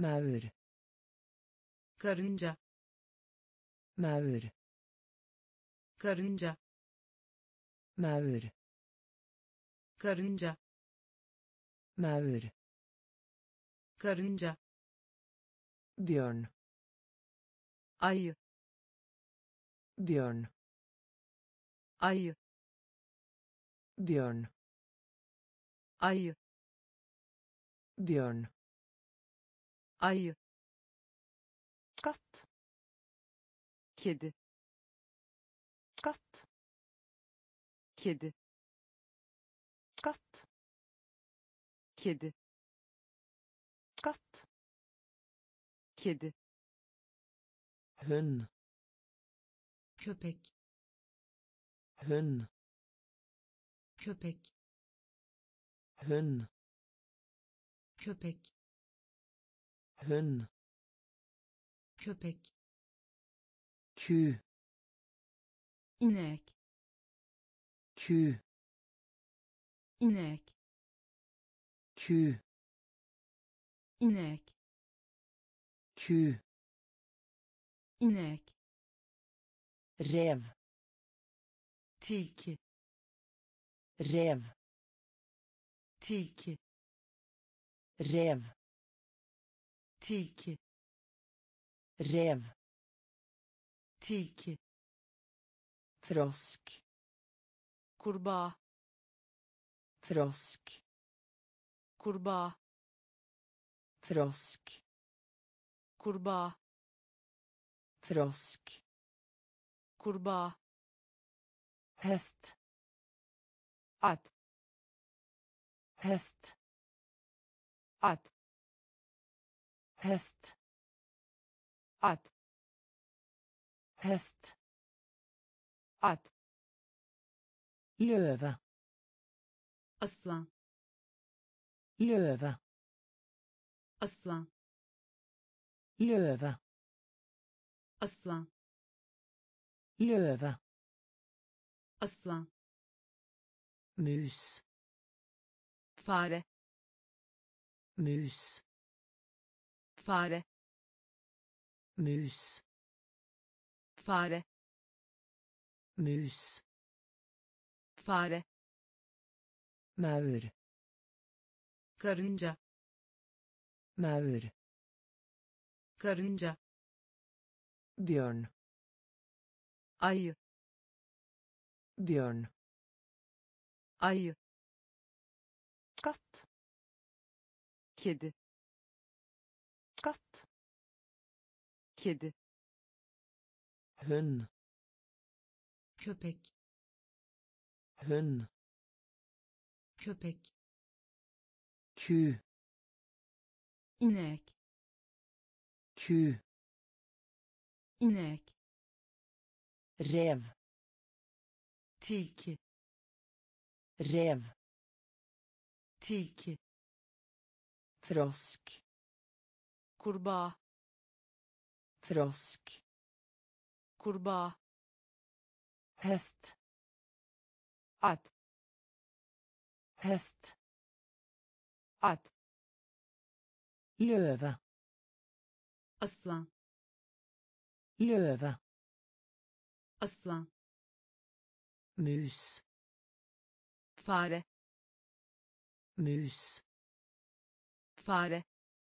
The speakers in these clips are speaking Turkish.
maur, karınca, maur, karınca, maur, karınca, maur, karınca, björn, ayı, björn, ayı, björn, ayı, björn, ayı, katt, kedi, katt, kedi, katt, kedi, katt, kedi, hund, köpek, hund, köpek, hund, köpek, hund, köpek, ku, inek, ku, inek, ku, inek, ku, inek, rev, tilki, rev, tilki, rev, tilki, rev, tilki, frosk, kurbağa, frosk, kurbağa, frosk, kurbağa, frosk, kurbağa, häst, at, häst, at, häst, at, häst, at, löve, aslan, löve, aslan, löve, aslan, löve, aslan, mus, fare, mus, fare, mus, fare, mus, fare, maur, karınca, maur, karınca, björn, ayı, björn, ayı, katt, kedi, katt, kedi, hund, köpek, hund, köpek, ku, inek, ku, inek, rev, tilki, rev, tilki, frosk, kurbağa, frosk, kurbağa, häst, at, häst, at, löve, aslan, löve, aslan, mus, fare, mus, fare,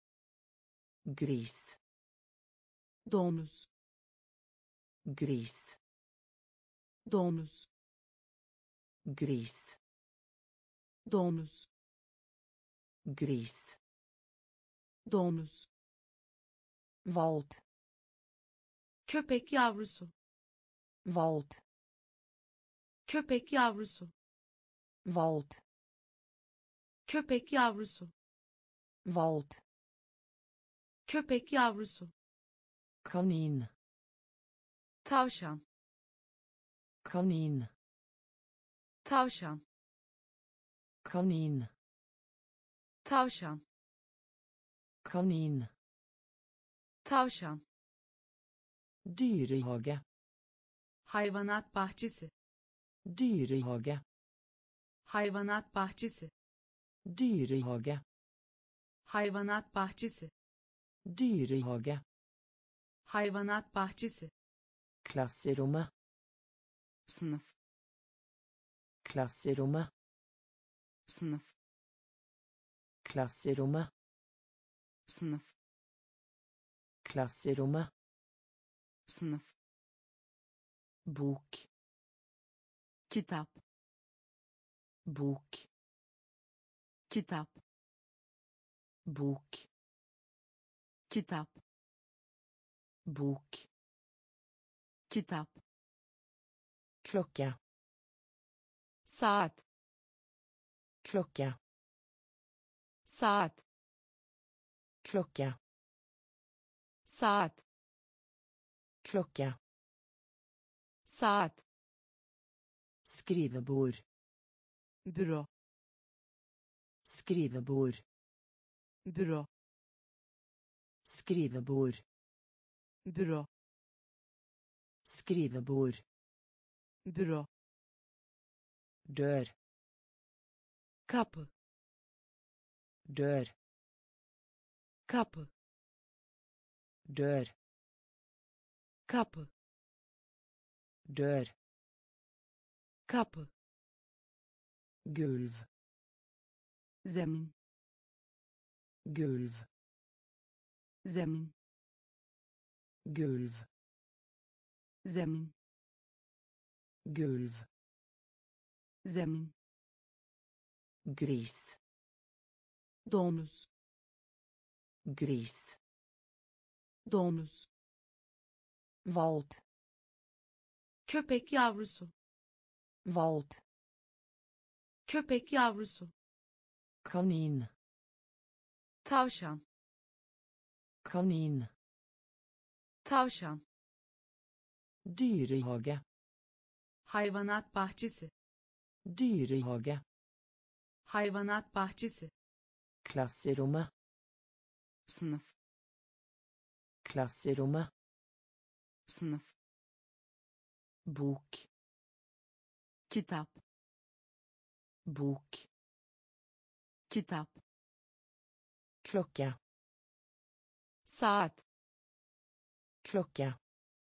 gris, domuz, gris, domuz, gris, domuz, gris, domuz, valp, köpek yavrusu, valp, köpek yavrusu, valp, köpek yavrusu, valp, köpek yavrusu, kanin, tavşan, kanin, tavşan, kanin, tavşan, kanin, tavşan, dyrehage, hayvanat bahçesi, dyrehage, hayvanat bahçesi, dyrehage, hayvanat bahçesi, Dyrehage. Hayvanat bahçesi. Klasserommet. Sınıf. Klasserommet. Sınıf. Klasserommet. Sınıf. Klasserommet. Sınıf. Bok. Kitap. Bok. Kitap. Bok. Kitap. Bok. Kitap. Klocka. Saat. Klocka. Saat. Klocka. Saat. Klocka. Saat. Skrivebord. Büro. Skrivebord. Büro. Skrivebord. Büro. Skrivebord. Büro. Dør. Kapı. Dør. Kapı. Dør. Kapı. Dør. Kapı. Gulv. Zemin. Gulv. Zemin. Gulv. Zemin. Gulv. Zemin. Gris. Domuz. Gris. Domuz. Valp. Köpek yavrusu. Valp. Köpek yavrusu. Kanin. Tavşan. Kanin. Tavşan. Dyrehage. Hayvanat bahçesi. Dyrehage. Hayvanat bahçesi. Klasserommet. Sınıf. Klasserommet. Sınıf. Bok. Kitap. Bok. Kitap. Klocka. Saat. Klocka.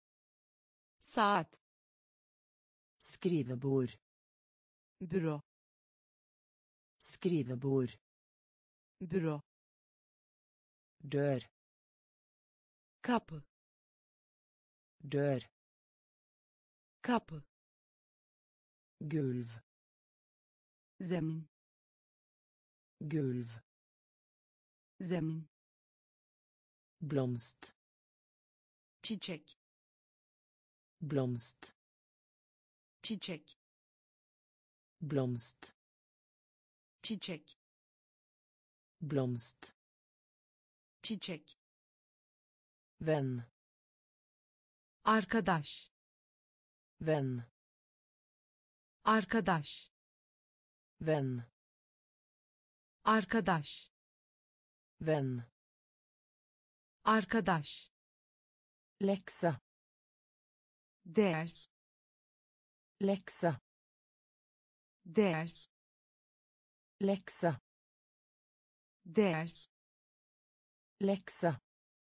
Saat. Skrivebord. Büro. Skrivebord. Büro. Dør. Kapı. Dør. Kapı. Gulv. Zemin. Gulv. Zemin. Blomst. Çiçek. Blomst. Çiçek. Blomst. Çiçek. Blomst. Çiçek. Vän. Arkadaş. Vän. Arkadaş. Vän. Arkadaş. Vän. Arkadaş. Läxa. Ders. Läxa. Ders. Läxa. Ders. Läxa.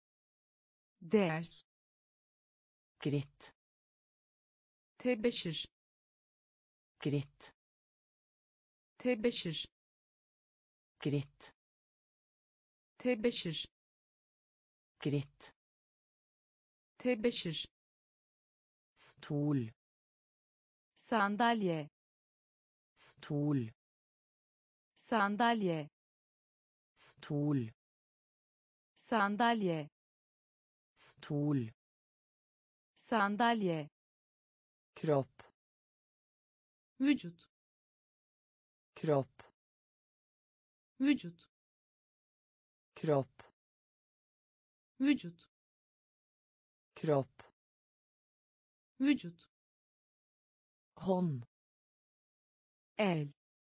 Ders. Gritt. Tebeşir. Gritt. Tebeşir. Gritt. Tebeşir. Gritt. Tebeşir. Stol. Sandalye. Stol. Sandalye. Stol. Sandalye. Stol. Sandalye. Kropp. Vücut. Kropp. Vücut. Kropp. Vücut. Kropp. Vücut. Hånd. El.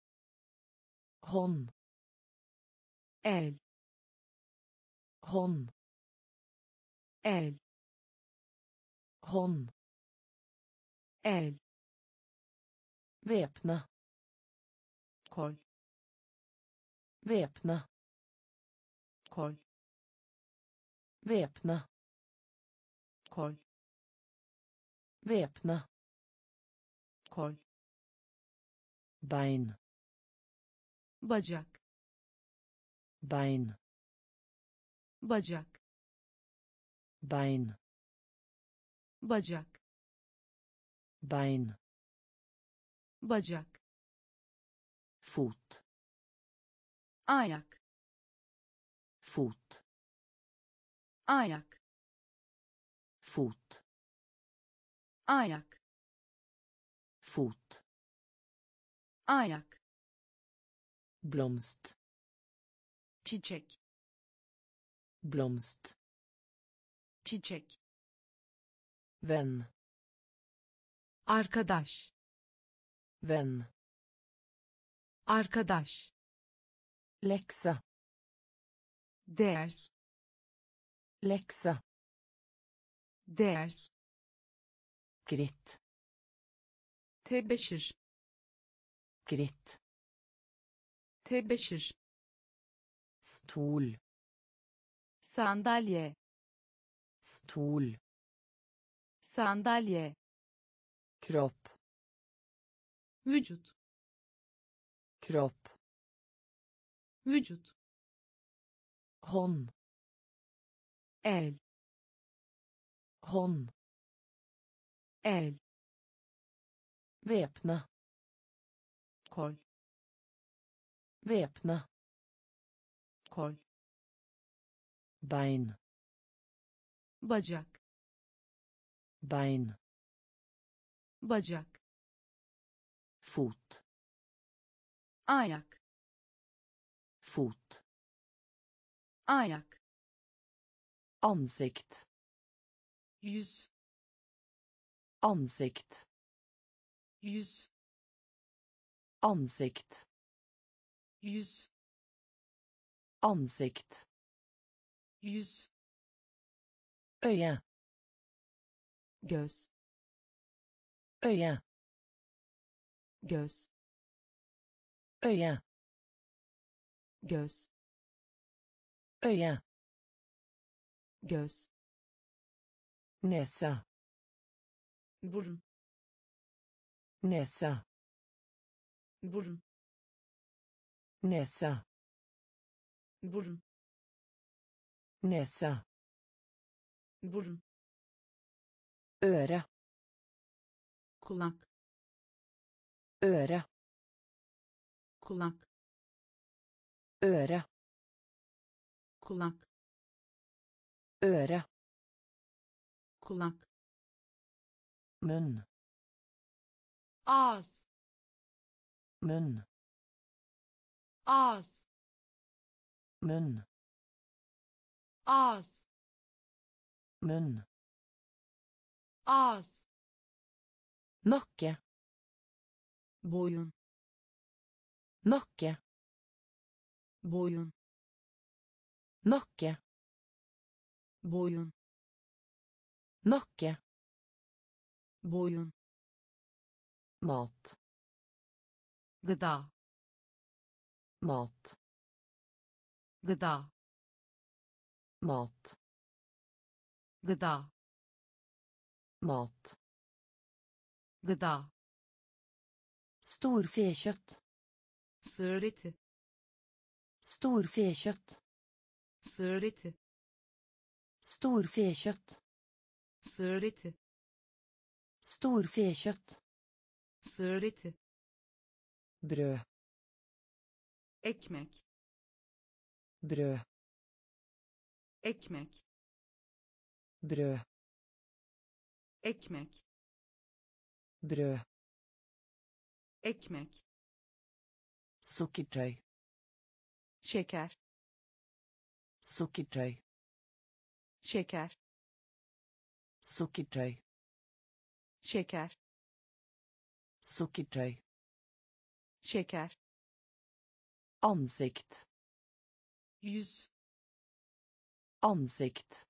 Hånd. El. Hånd. El. Hånd. El. Väpna. Kol. Väpna. Kol. Væpna. Kol. Væpna. Kol. Bein. Bacak. Bein. Bacak. Bein. Bacak. Bein. Bacak. Fot. Ayak. Fot. Ayak. Fot. Ayak. Fot. Ayak. Blomst. Çiçek. Blomst. Çiçek. Venn. Arkadaş. Venn. Arkadaş. Leksa. Ders. Leksa. Ders. Gritt. Tebeşir. Gritt. Tebeşir. Stol. Sandalye. Stol. Sandalye. Kropp. Vücut. Kropp. Vücut. Hånd. El. Hånd. El. Væpna. Kol. Væpna. Kol. Bein. Bacak. Bein. Bacak. Fot. Ayak. Fot. Ayak. Ansikt. Yüz. Ansikt. Yüz. Ansikt. Yüz. Ansikt. Yüz. Øye. Göz. Øye. Göz. Øye. Göz. Øye. Göz. Nese. Burun. Nese. Burun. Nese. Burun. Nese. Burun. Øre. Kulak. Øre. Kulak. Øre. Kulak. Øre. Kulak. Munn. Ağız. Munn. Ağız. Munn. Ağız. Munn. Ağız. Nakke. Boyun. Nakke. Boyun. Nakke. Boyun. Nakke. Boyun. Mat. Gıda. Mat. Gıda. Mat. Gıda. Mat. Gıda. Storfekjøtt. Sığır eti. Storfekjøtt. Sığır eti. Storfekjøtt. Sığır eti. Storfekjøtt. Sığır eti. Brød. Ekmek. Brød. Ekmek. Brød. Ekmek. Brød. Ekmek. Sukkertøy. Şeker. Sukkertøy. Şeker. Sukkertøy. Şeker. Sukkertøy. Şeker. Ansikt. Yüz. Ansikt.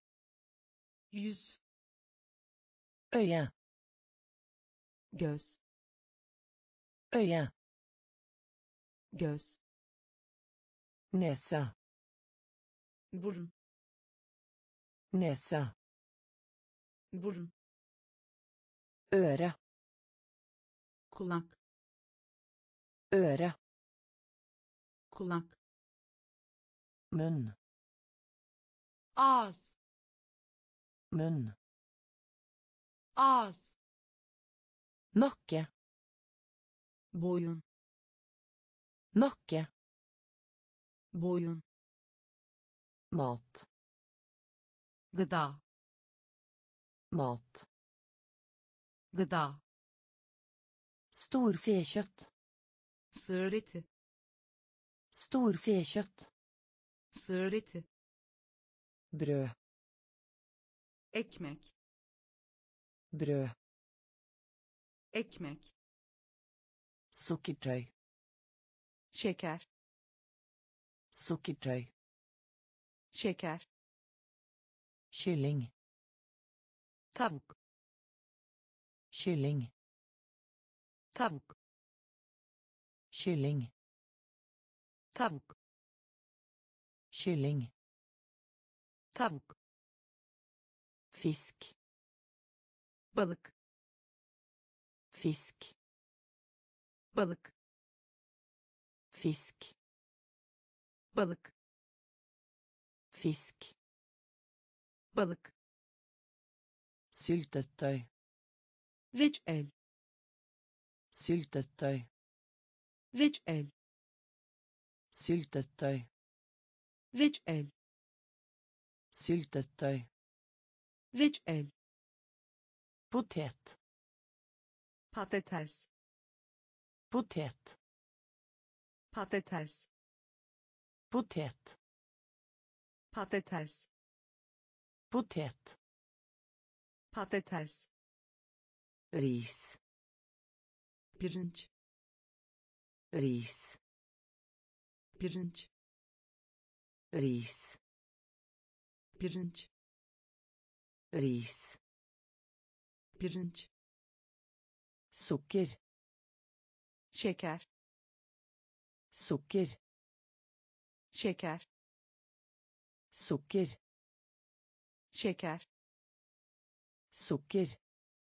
Yüz. Øye. Göz. Øye. Göz. Nese. Burun. Nese. Burun. Øre. Kulak. Øre. Kulak. Munn. Ağız. Munn. Ağız. Nakke. Boyun. Nakke. Boyun. Mat. Gıda. Mat. Gıda. Storfekjøtt. Sığır eti. Storfekjøtt. Sığır eti. Brød. Ekmek. Brød. Ekmek. Sukkertøy. Şeker. Sukkertøy. Şeker. Kylling. Tavuk. Kylling. Tavuk. Kylling. Tavuk. Kylling. Tavuk. Fisk. Balık. Fisk. Balık. Fisk. Balık. Fisk. Balık. Syltetøy. Reçel. Syltetøy. Reçel. Syltetøy. Reçel. Syltetøy. Reçel. Potet. Patates. Potet. Patates. Potet. Patates. Potet. Patates. Ris. Pirinç. Ris. Pirinç. Ris. Pirinç. Ris. Pirinç. Sukker. Şeker. Sukker. Şeker. Sukker. Şeker. Sukker.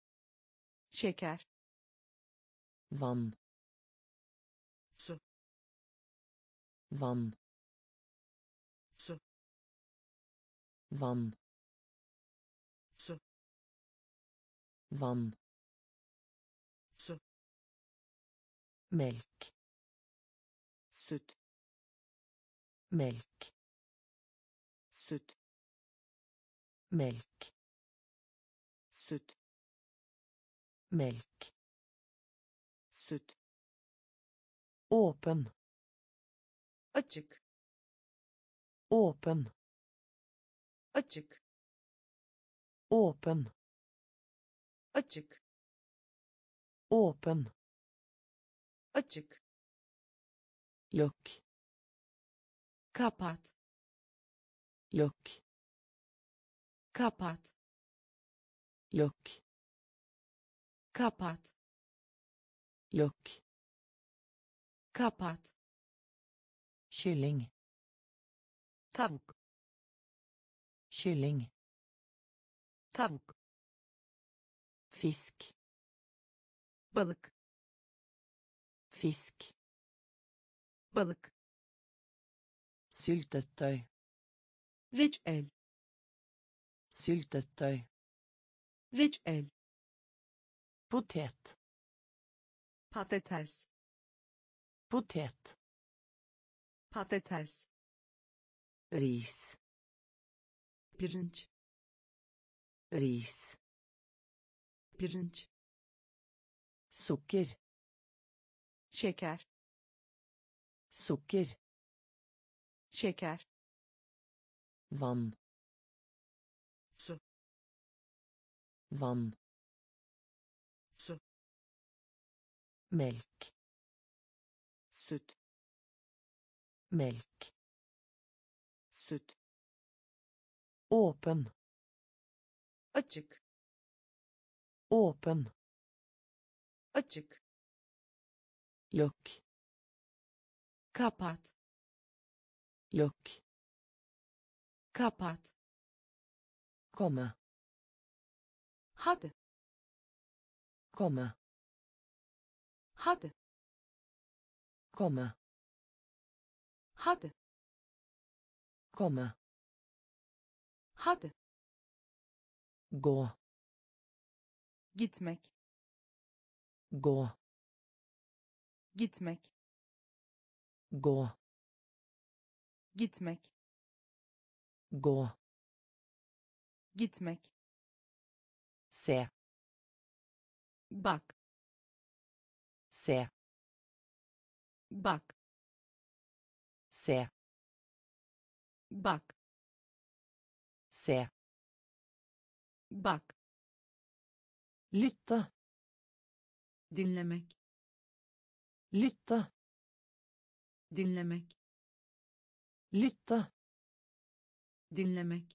Şeker. Vann. Su. Vann. Su. Vann. Su. Vann. Su. Melk. Süt. Melk. Süt. Melk. Süt. Melk. Süt. Åpen. Açık. Åpen. Açık. Åpen. Açık. Åpen. Açık. Lukk. Kapat. Lukk. Kapat. Lukk. Kapat. Lukk. Kapat. Kylling. Tavuk. Kylling. Tavuk. Fisk. Balık. Fisk. Balık. Syltetøy. Reçel. Syltetøy. Reçel. Potet. Patates. Potet. Patates. Ris. Pirinç. Ris. Pirinç. Sukker. Şeker. Sukker. Şeker. Vann. Su. Vann. Su. Melk. Süt. Melk. Süt. Åpen. Açık. Åpen. Açık. Lukk. Kapat. Lukk. Kapat. Komme. Hadi. Komme. Hadi. Komme. Hadi. Komme. Hadi. Gå. Gitmek. Gå. Gitmek. Gå. Gitmek. Gå. Gitmek. Se. Bak. Se. Bak. Se. Bak. Se. Bak. Lytte. Dinlemek. Lytte. Dinlemek. Lytte. Dinlemek.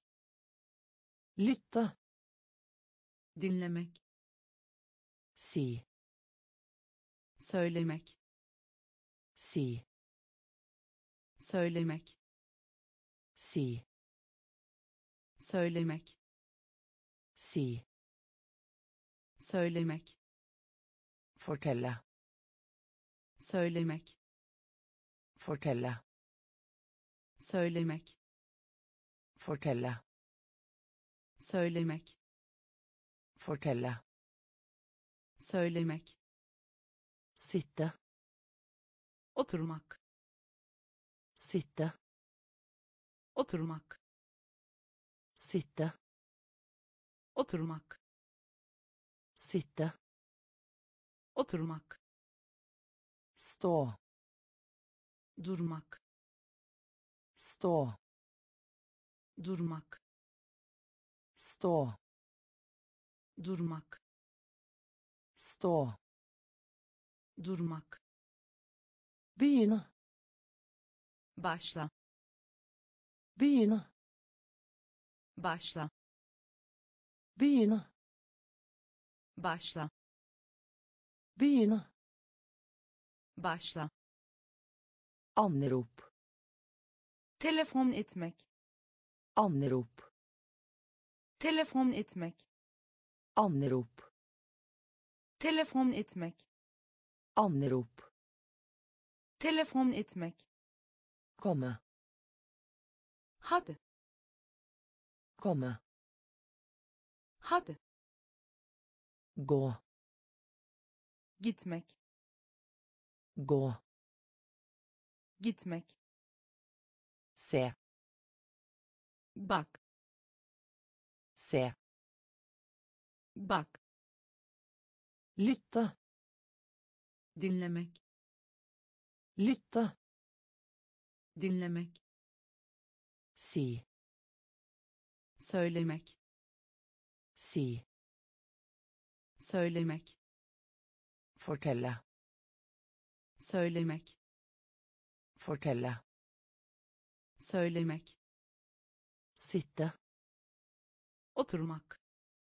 Lytte. Dinlemek. Si. Söylemek. Si. Söylemek. Si. Söylemek. Si. Söylemek. Fortelle. Söylemek. Fortelle. Söylemek. Fortelle. Söylemek. Fortelle. Söylemek. Sitte. Oturmak. Sitte. Oturmak. Sitte. Oturmak. Sitte. Oturmak. Stå. Durmak. Stå. Durmak. Stå. Durmak. Stå. Durmak. Begynne. Başla. Begynne. Başla. Begynne. Başla. Begynne. Başla. Anrop. Telefon etmek. Anrop. Telefon etmek. Anrop. Telefon etmek. Anrop. Telefon etmek. Komme. Hadi. Komme. Hadi. Gå. Gitmek. Gå. Gitmek. Se. Bak. Se. Bak. Lytte. Dinlemek. Lytte. Dinlemek. Si. Söylemek. Si. Söylemek. Fortelle. Söylemek. Fortelle. Söylemek. Sitte. Oturmak.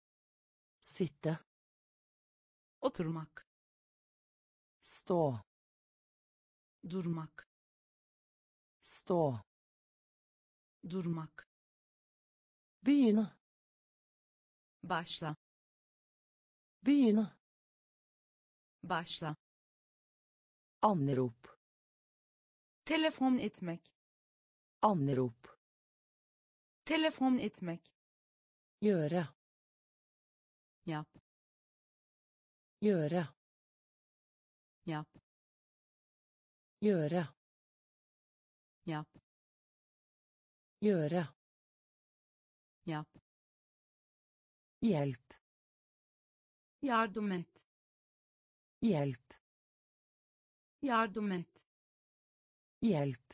Sitte. Oturmak. Stå. Durmak. Stå. Durmak. Begynne. Başla. Begynne. Başla. Anrop. Telefon etmek. Anrop. Telefon etmek. Gjøre. Yap. Gjøre. Yap. Gjøre. Yap. Gjøre. Yap. Hjelp. Yardım et. Hjelp. Yardım et. Hjelp.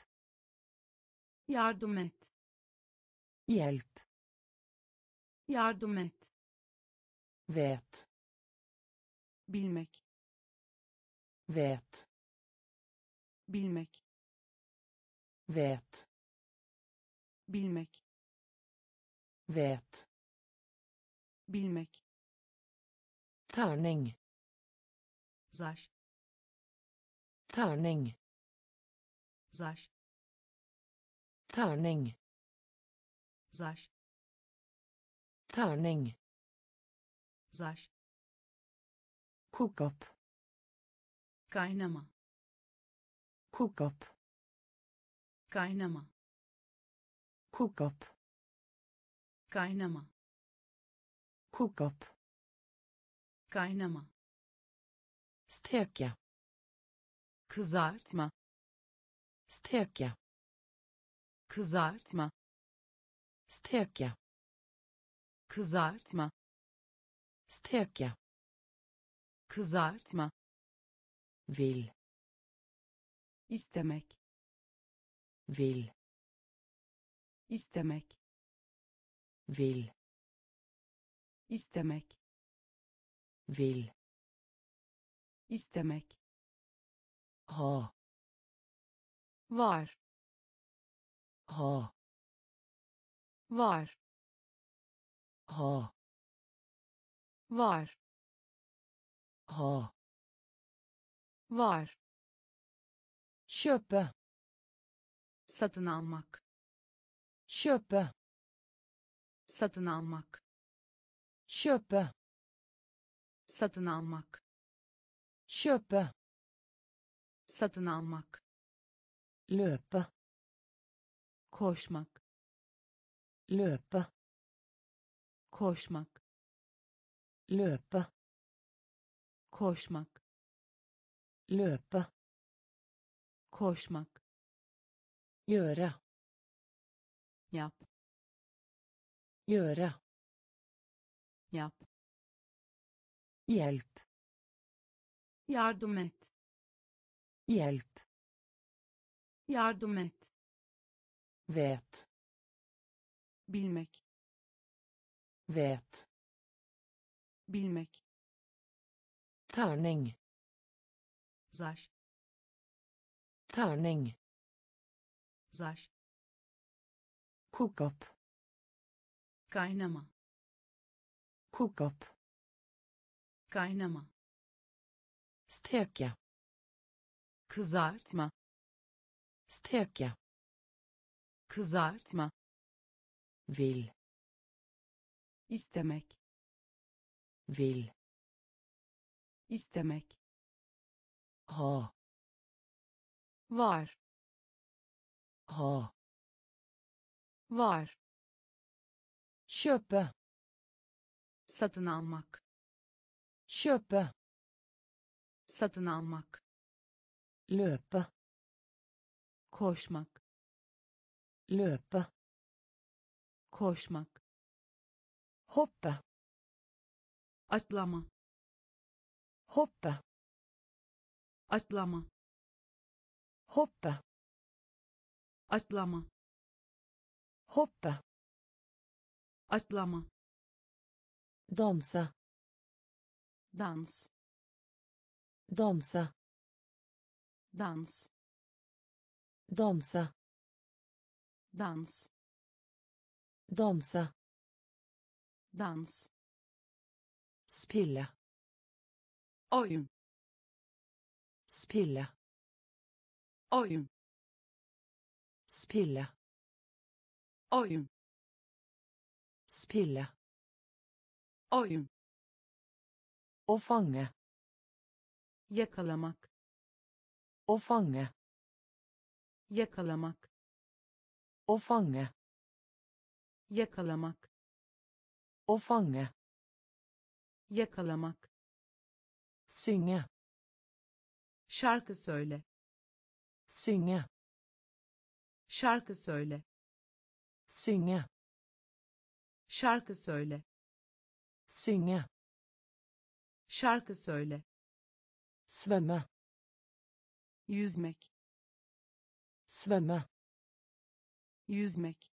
Yardım et. Hjelp. Yardım et. Vet. Bilmek. Vet. Bilmek. Vet. Bilmek. Vet. Bilmek. Terning. Zar. Terning. Zar. Terning. Zar. Terning. Zar. Koke opp. Kaynama. Koke opp. Kaynama. Koke opp. Kaynama. Koke opp. Kaynama. Steke. Kızartma. Steke. Kızartma. Steke. Kızartma. Steke. Kızartma. Vil. İstemek. Vil. İstemek. Vil. İstemek. Vil. İstemek. Ha. Var. Ha. Var. Ha. Var. Ha. Var. Kjøpe. Satın almak. Kjøpe. Satın almak. Kjøpe. Satın almak. Kjøpe. Satın almak. Løpe. Koşmak. Løpe. Koşmak. Løpe. Koşmak. Løpe. Koşmak. Gjøre. Yap. Gjøre. Yap. Hjelp. Yardım et. Hjelp. Yardım et. Vet. Bilmek. Vet. Bilmek. Terning. Zar. Terning. Zar. Koke opp. Kaynama. Koke opp. Kaynama. Steke. Kızartma. Steke. Kızartma. Vil. İstemek. Vil. İstemek. Ha. Var. Ha. Var. Kjøpe. Satın almak. Kjøpe. Satın almak. Løpe. Koşmak. Løpe. Koşmak. Hoppe. Atlama. Hoppe. Atlama. Hoppe. Atlama. Hoppe. Atlama. Danse. Dans. Danse. Dans. Danse. Dans. Danse. Dans. Spille. Oyun. Spille. Oyun. Spille. Oyun. Spille. Oyun. Å fange. Yakalamak. Å fange. Yakalamak. Å fange. Yakalamak. Å fange. Yakalamak. Synge. Şarkı söyle. Synge. Şarkı söyle. Synge. Şarkı söyle. Synge. Şarkı söyle. Svømme. Yüzmek. Svømme. Yüzmek.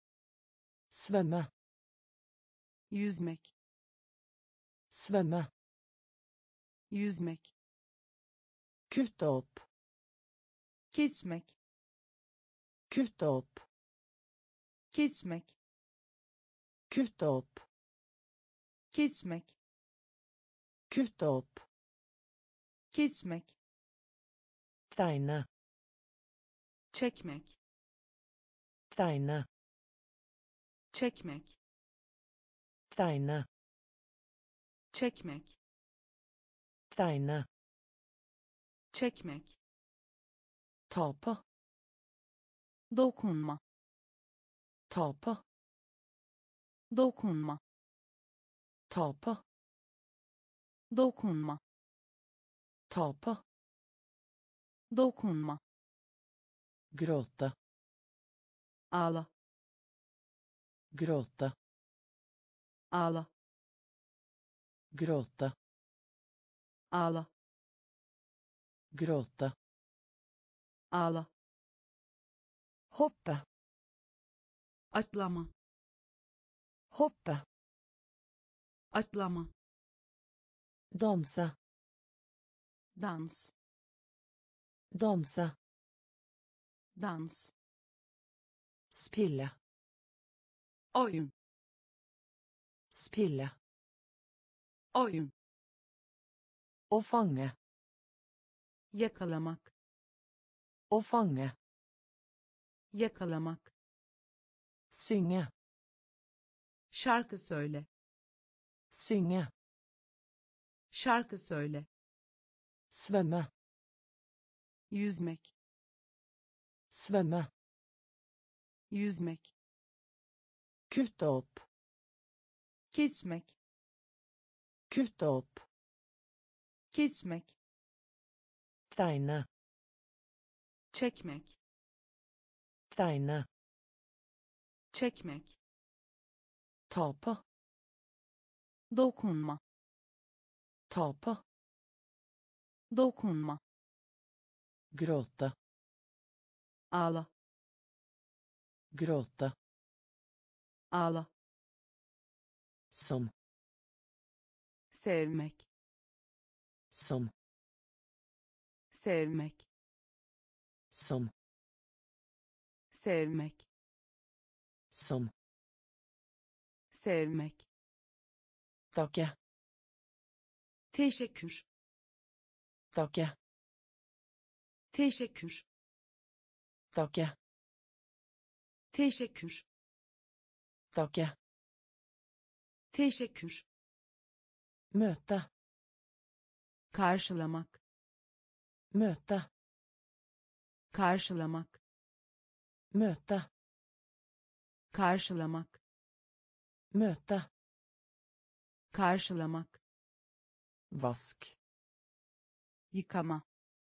Svømme. Yüzmek. Svømme. Yüzmek. Kutte opp. Kesmek. Kutte opp. Kesmek. Kutte opp. Kesmek. Kutte opp. Kesmek. Tegne. Çekmek. Tegne. Çekmek. Tegne. Çekmek. Tegne. Çekmek. Ta på. Dokunma. Ta på. Dokunma. Ta på. Dokunma. Ta på. Dokunma. Gråte. Ağla. Gråte. Ağla. Gråte. Ağla. Gråte. Ağla. Hoppe. Atlama. Hoppe. Atlama. Danse. Dans. Danse. Dans. Spille. Oyun. Spille. Oyun. Å fange. Yakalamak. Å fange. Yakalamak. Synge. Şarkı söyle. Synge. Şarkı söyle. Svømme. Yüzmek. Svømme. Yüzmek. Kutte opp. Kesmek. Kutte opp. Kesmek. Tegne. Çekmek. Tegne. Çekmek. Ta på. Dokunma. Ta på. Dokunma. Gråte. Ağla. Gråte. Ağla. Som. Sevmek. Som. Sevmek. Som. Sevmek. Som. Sevmek. Takke. Teşekkür. Takke. Teşekkür. Takke. Teşekkür. Takke. Teşekkür. Møte. Karşılamak. Møte. Karşılamak. Møte. Karşılamak. Møte. Karşılamak. Vask. Yıkama.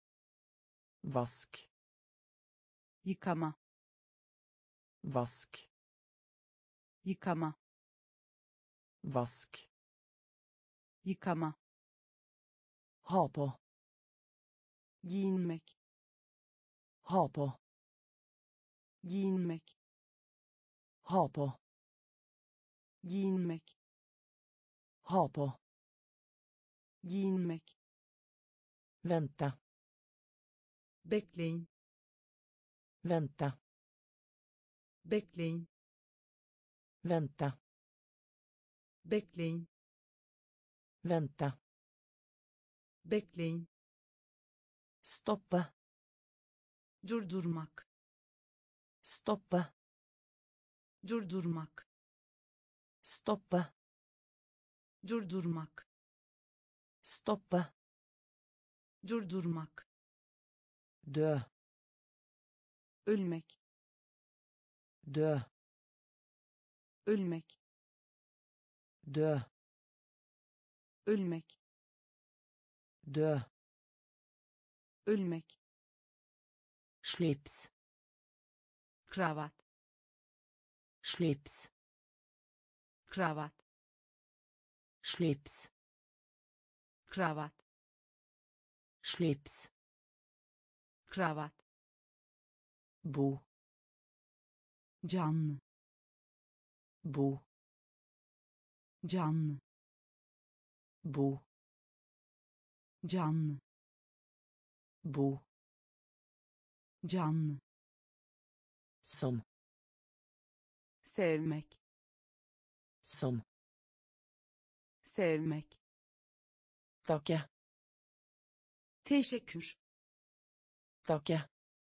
Vask. Yıkama. Vask. Yıkama. Vask. Yıkama. Ha på. Giyinmek. Ha på. Giyinmek. Ha på. Giyinmek. Ha på. Giyinmek. Vente. Bekleyin. Vente. Bekleyin. Vente. Bekleyin. Vente. Bekleyin. Stoppe. Durdurmak. Stoppe. Durdurmak. Stoppe. Durdurmak. Stoppe. Durdurmak. Dø. Ölmek. Dø. Ölmek. Dø. Ölmek. Dø. Ölmek. Slips. Kravat. Slips. Kravat. Slips. Kravat. Slips. Kravat. Bo. Canlı. Bo. Canlı. Bo. Canlı. Bo. Canlı. Som. Sevmek. Som. Sevmek. Takke. Teşekkür. Takke.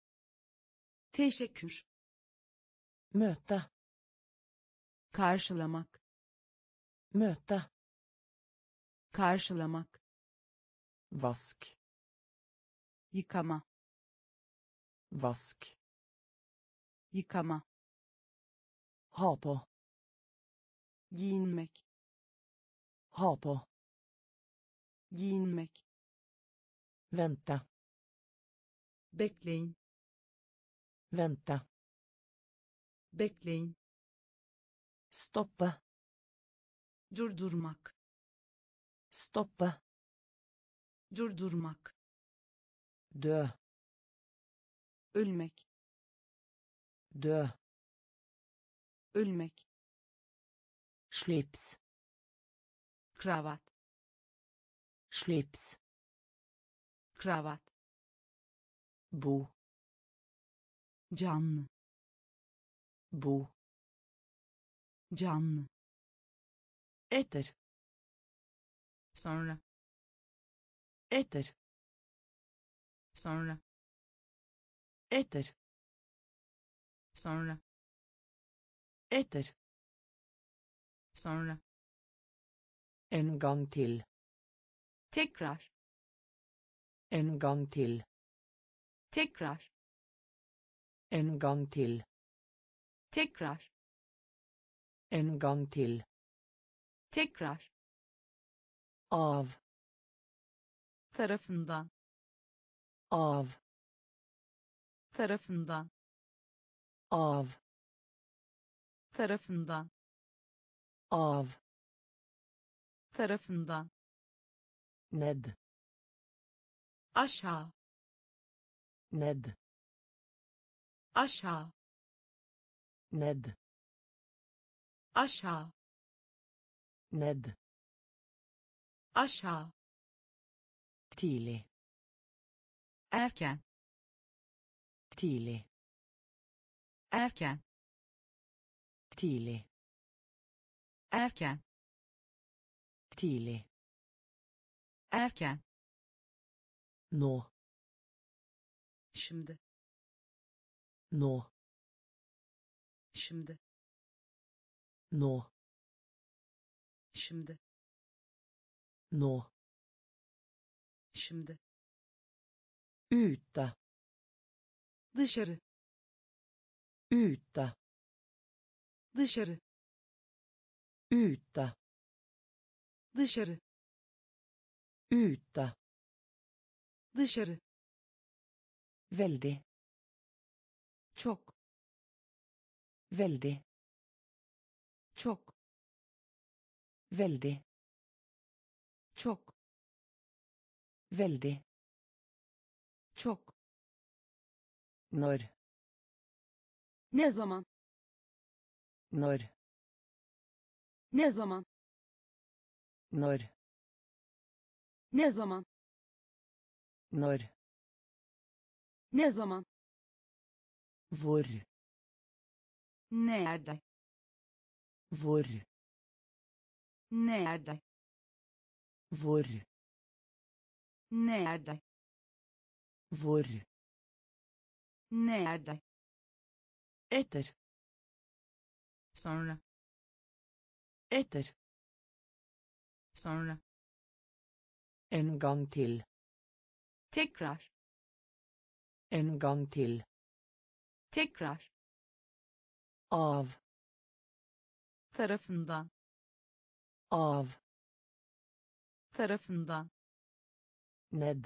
Teşekkür. Møte. Karşılamak. Möte. Karşılamak. Vask. Yıkama. Vask. Yıkama. Ha på. Giyinmek. Ha på. Giyinmek. Vänta. Bekleyin. Vänta. Bekleyin. Stoppa. Durdurmak. Stoppa. Durdurmak. Dö. Ölmek. Dö. Ölmek. Slips. Kravat. Slips. Kravat. Bo. Canlı. Bo. Canlı. Etter. Sonra. Etter. Sonra. Etter. Sonra. Etter. Sonra. En gang till. Tekrar. En gang till. Tekrar. En gang till. Tekrar. En gang till. Tekrar. Av. Tarafından. Av. Tarafından. Av. Tarafından. Av. Tarafından. Ned. Aşağı. Ned. Aşağı. Ned. Aşağı. Ned. Aşağı. Tidlig. Erken. Tidlig. Erken. Tidlig. Erken. Tidlig. Erken. Nå. Şimdi. Nå. Şimdi. Nå. Şimdi. Nå. Şimdi. Ute. Dışarı. Ute. Dışarı. Ute. Dışarı. Ute. Dışarı. Veldig. Çok. Veldig. Çok. Veldig. Çok. Veldig. Çok. Når. Ne zaman? Når. Ne zaman? Når. Ne zaman? Når. Ne zaman? Hvor. Nerede? Hvor. Nerede? Hvor. Nerede? Hvor. Nerede? Etter. Sonra. Etter. Sonra. En gang til. Tekrar. En gang til. Tekrar. Av. Tarafından. Av. Tarafından. Ned.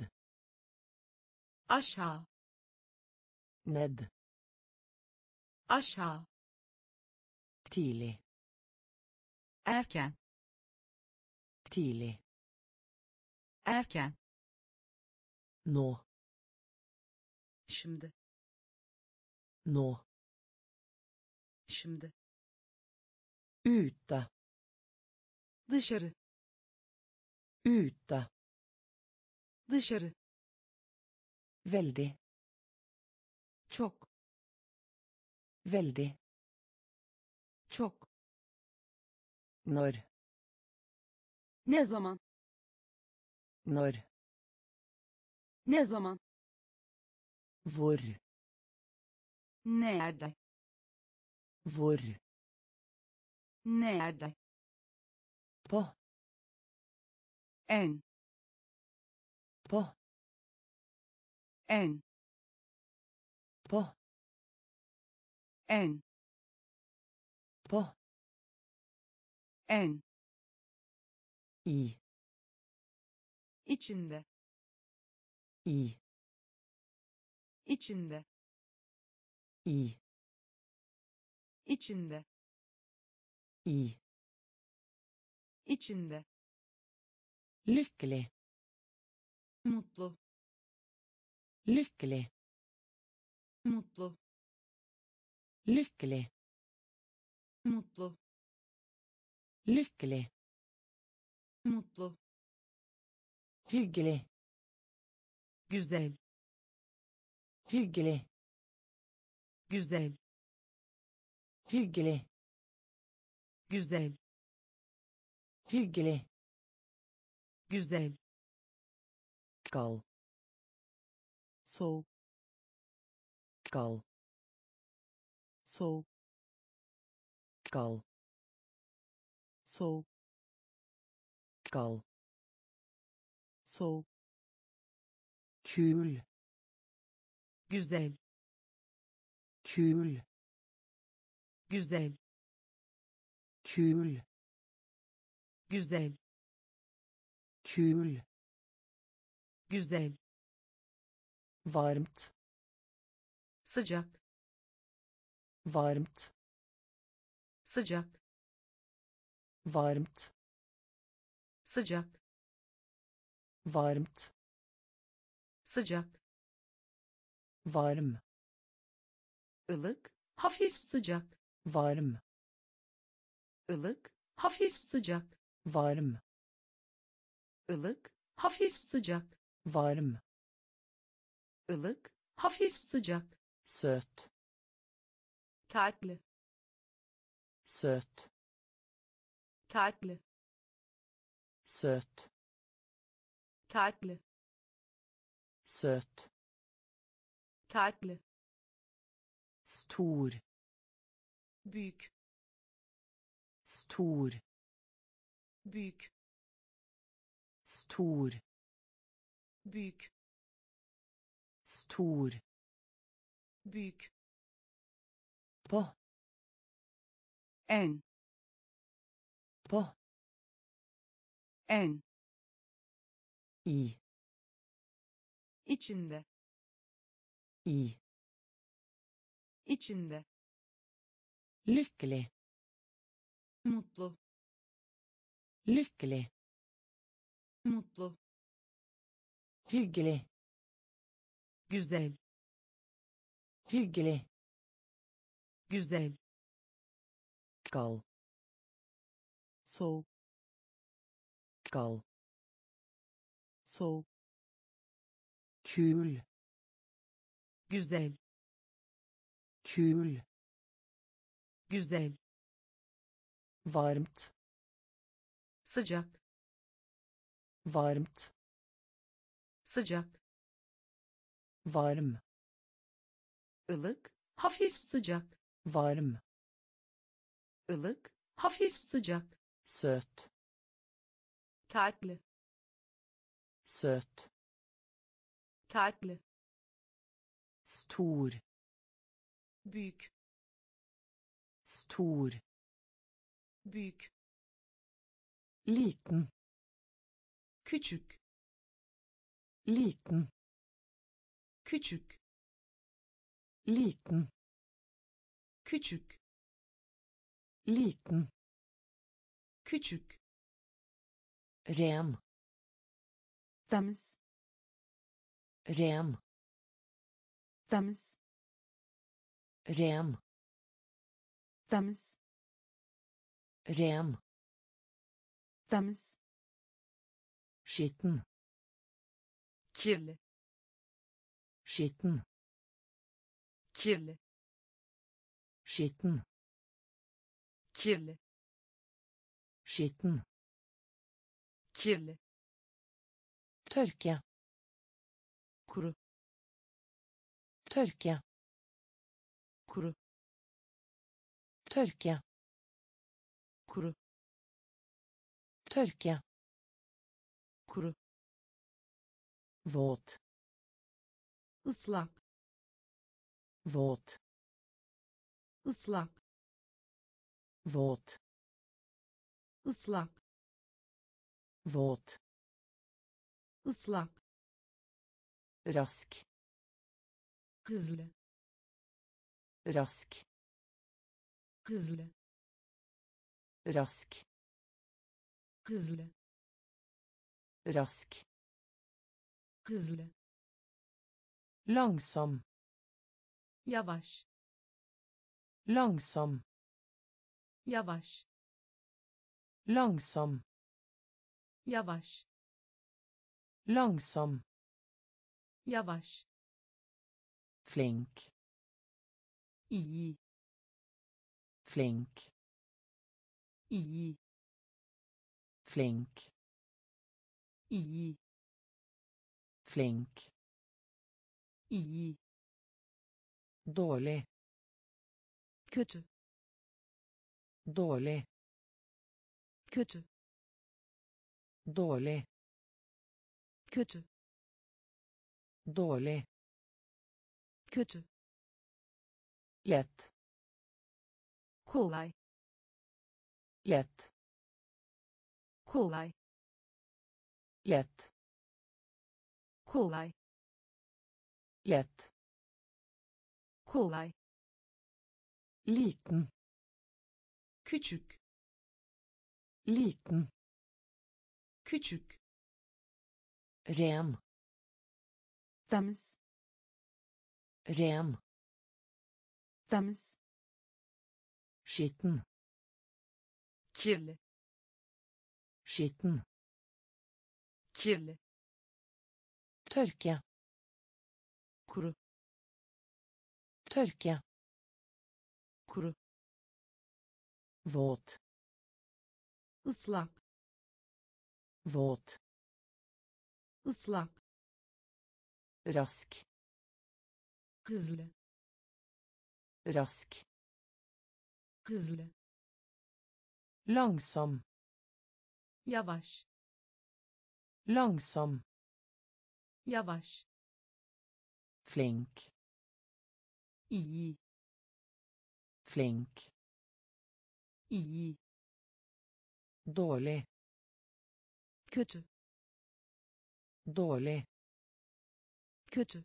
Aşağı. Ned. Aşağı. Tidlig. Erken. Tidlig. Erken. Nå. Şimdi. Nå. Şimdi. Ute. Dışarı. Ute. Dışarı. Veldig. Çok. Veldig. Çok. Når. Ne zaman? Når. Ne zaman? Hvor. Nerede? Hvor. Nerede? på, en, på, en, på, en, på, en, i, içinde, i, içinde, i, içinde, i, içinde, lycklig, mutlu, lycklig, mutlu, lycklig, mutlu, lycklig, mutlu, hyggelig, güzel, hyggelig, güzel, hyggelig, güzel, hyggelig, güzel, kald, soğuk, kald, soğuk, kald, soğuk, kald, soğuk, kul, güzel, kul, güzel, kul, güzel, kul, güzel, varmt, sıcak, varmt, sıcak, varmt, sıcak, varmt, sıcak, varm, ılık, hafif sıcak, varm, ılık, hafif sıcak, varm, ılık, hafif sıcak, varm, ılık, hafif sıcak, söt, tatlı, söt, tatlı, söt, tatlı, söt, tatlı, stor, büyük, stor, büyük, stor, büyük, stor, büyük, på, en, på, en, i, içinde, i, içinde, lycklig, mutlu, lycklig, mutlu, hyggelig, güzel, hyggelig, güzel, kald, soğuk, kald, soğuk, kul, güzel, kul, güzel, varmt, sıcak, varmt, sıcak, varm, ılık, hafif sıcak, varm, ılık, hafif sıcak, söt, tatlı, söt, tatlı, stor, büyük, stor, büyük, liten, küçük, liten, küçük, liten, küçük, liten, küçük, ren, temiz, ren, temiz, ren, temiz, ren, temiz, skitten, kirli, skitten, kirli, skitten, kirli, skitten, kirli, tørke, kuru, tørke, kuru, tørke, kuru, Tørke. Kuru. Våt. Islak. Våt. Islak. Våt. Islak. Våt. Islak. Rask. Hızlı. Rask. Hızlı. Rask. Hızlı. Rask. Hızlı. Langsom. Yavaş. Langsom. Yavaş. Langsom. Yavaş. Langsom. Yavaş. Flink. İyi. Flink. İyi. Flink. İyi. Flink. İyi. Dårlig. Kötü. Dårlig. Kötü. Dårlig. Kötü. Dårlig. Kötü. Lett. Kolay. Lett. Kolay. Lett. Kolay. Lett. Kolay. Liten. Küçük. Liten. Küçük. Ren. Temiz. Ren. Temiz. Skitten. Kirli. Skitten. Kirli. Tørke. Kuru. Tørke. Kuru. Våt. Islak. Våt. Islak. Rask. Hızlı. Rask. Hızlı. Langsom. Yavaş. Langsom. Yavaş. Flink. İyi. Flink. İyi. Dårlig. Kötü. Dårlig. Kötü.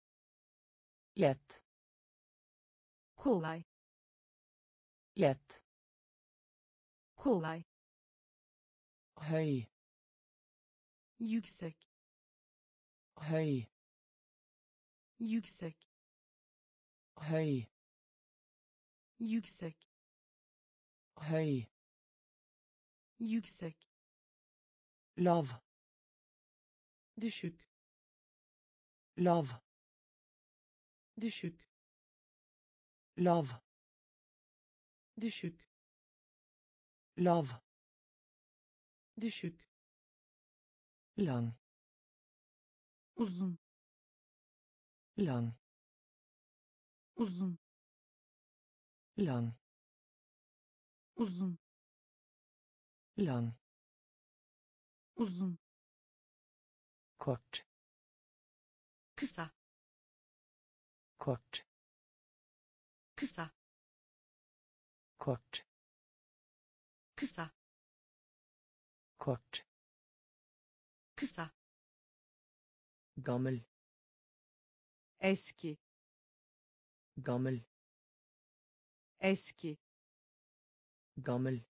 Lett. Kolay. Lett. Kolay. Høy. Yüksek. Høy. Yüksek. Høy. Yüksek. Høy. Yüksek. Lav. Düşük. Lav. Düşük. Lav. Düşük. Lav. Düşük. Lang. Uzun. Lang. Uzun. Lang. Uzun. Lang. Uzun. Kort. Kısa. Kort. Kısa. Kort. Kısa. Kort. Kısa. Gammel. Eski. Gammel. Eski. Gammel.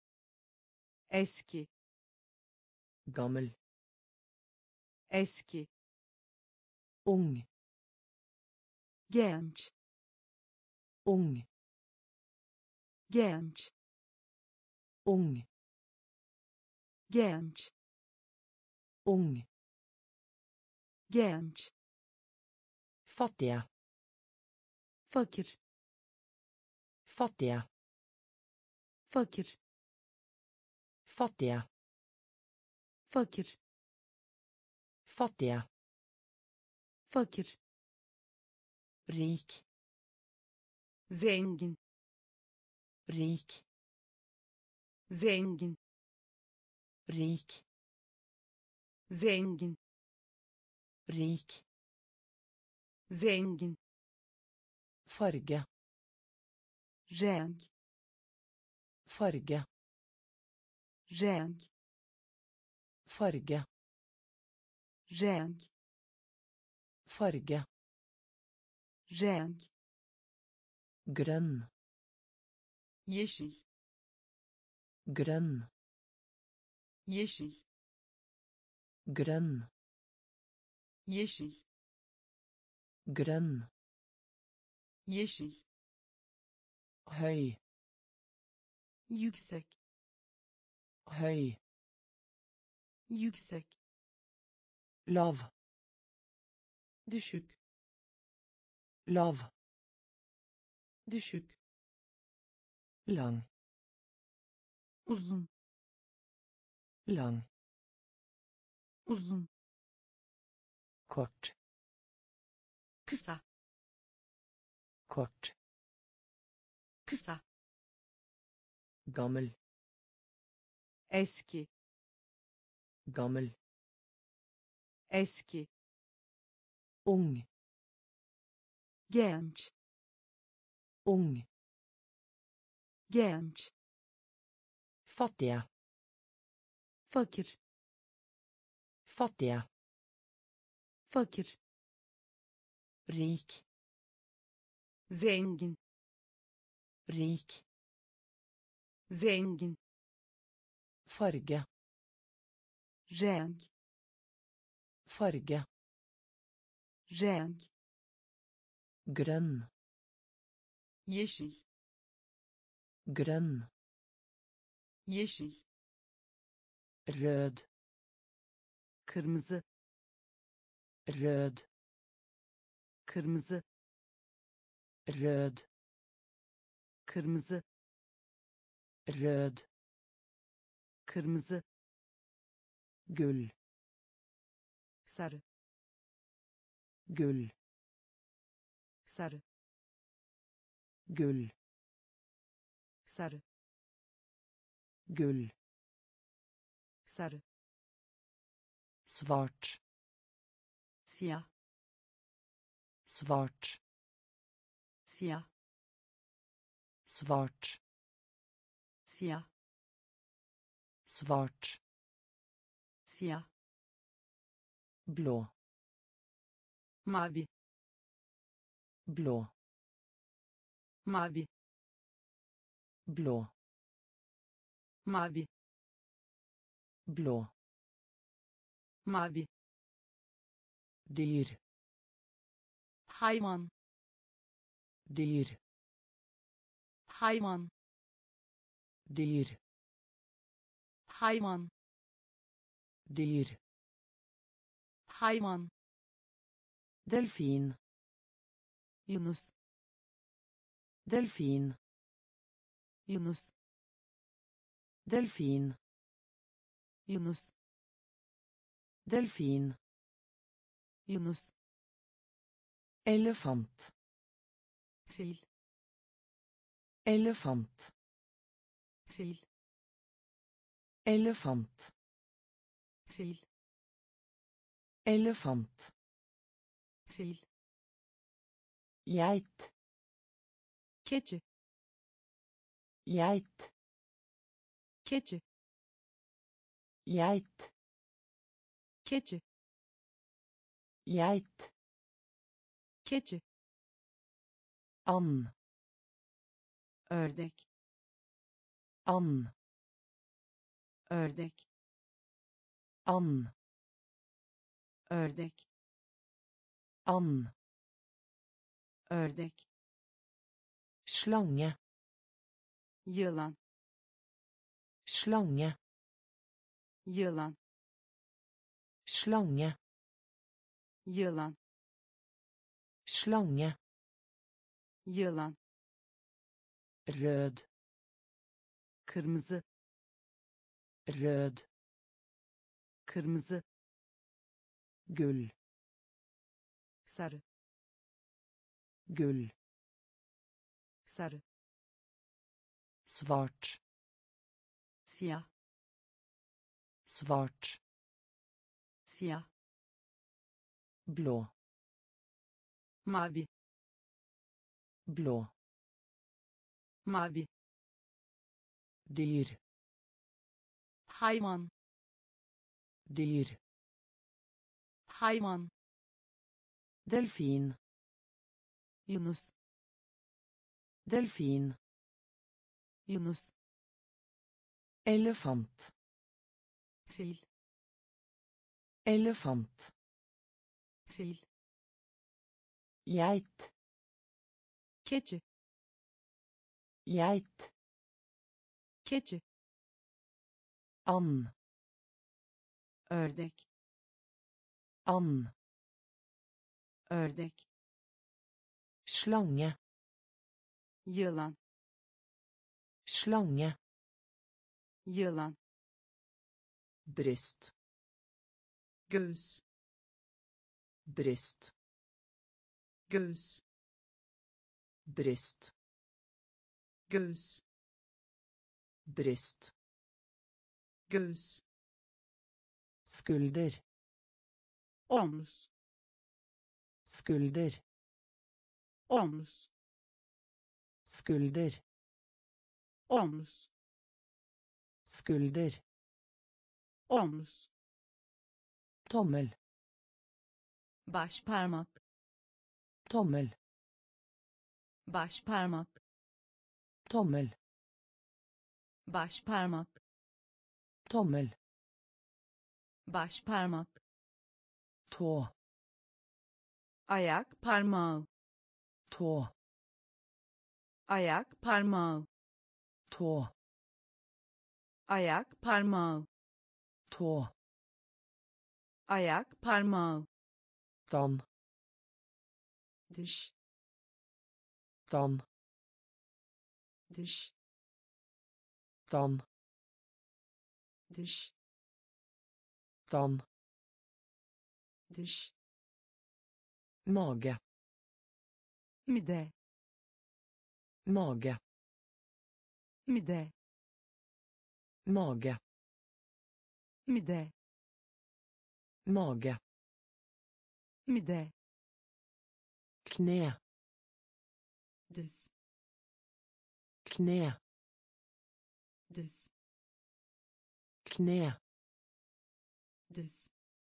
Eski. Gammel. Eski. Ung. Genç. Ung. Genç. Ung. Genç. Ung. Genç. Fattige. Fakir. Fattige. Fakir. Fattige. Fakir. Fattige. Fakir. Rik. Zengin. Rik. Zengin. rik, zengin, rik, zengin, farge, renk, farge, renk, farge, renk, farge, renk, grønn, yeşil, grønn, yeşil, grønn, yeşil, grønn, yeşil, høy, yüksek, høy, yüksek, lav, düşük, lav, düşük, lang, uzun, lang, uzun, kort, kısa, kort, kısa, gammel, eski, gammel, eski, ung, genç, ung, genç, fattige, fakir, fattige, fakir, rik, zengin, rik, zengin, farge, renk, farge, renk, grønn, yeşil, grønn, yeşil, rød, kırmızı, rød, kırmızı, rød, kırmızı, rød, kırmızı, gull, sarı, gull, sarı, gull, sarı, gull, sarı, svart, siyah, svart, siyah, svart, siyah, svart, siyah, blå, mavi, blå, mavi, blå, mavi, blå, mavi, dyr, hayvan, dyr, hayvan, dyr, hayvan, dyr, hayvan, delfin, yunus, delfin, yunus, delfin, yunus, delfin, yunus, elefant, fil, elefant, fil, elefant, fil, elefant, fil, geit, keçi, geit, keçi, geit, keçi, geit, keçi, and, ördek, and, ördek, and, ördek, and, ördek, slange, yılan, slange, yılan, slange, yılan, slange, yılan, rød, kırmızı, rød, kırmızı, gull, sarı, gull, sarı, svart, siyah, svart, siyah, blå, mavi, blå, mavi, dyr, hayvan, dyr, hayvan, delfin, yunus, delfin, yunus, elefant, fil, elefant, fil, geit, keçi, geit, keçi, and, ördek, and, ördek, slange, yılan, slange, yılan, bryst, göğüs, bryst, göğüs, bryst, göğüs, bryst, göğüs, skulder, omuz, skulder, omuz, skulder, omuz, skulder, omuz, tommel, baş parmak, tommel, baş parmak, tommel, baş parmak, tommel, baş parmak, tå, ayak parmağı, tå, ayak parmağı, tå, ayak parmağı, tå, ayak parmağı, dam, dış, dam, dış, dam, dış, dam, dış, mage, mide, mage, mide, mage, mide, mage, mide, kne, diz, kne, diz, kne, diz,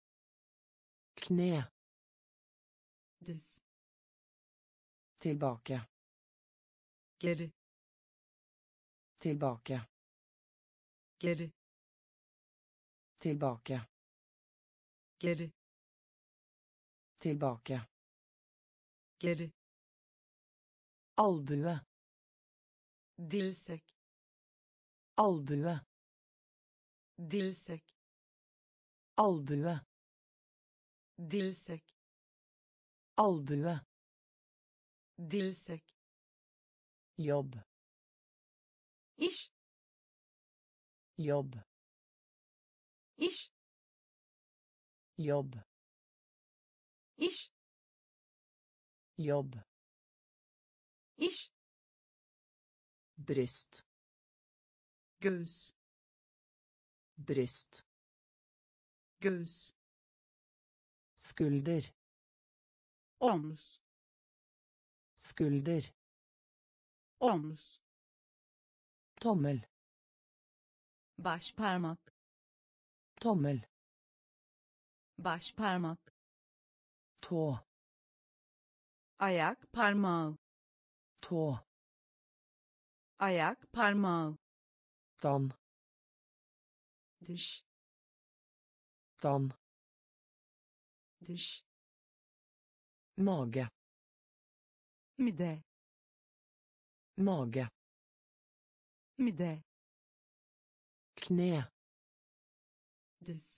kne, diz, tilbake, geri, tilbake, geri, tilbake, geri, tilbake, geri, albue, dirsek, albue, dirsek, albue, dirsek, albue, dirsek, jobb, iş, jobb, iş, jobb, iş, jobb, iş, bryst, göğüs, bryst, göğüs, skulder, omuz, skulder, omuz, tommel, baş parmak, tommel, baş parmak, tå, ayak parmağı, tå, ayak parmağı, dam, dış, dam, dış, mage, mide, mage, mide, kne, diz,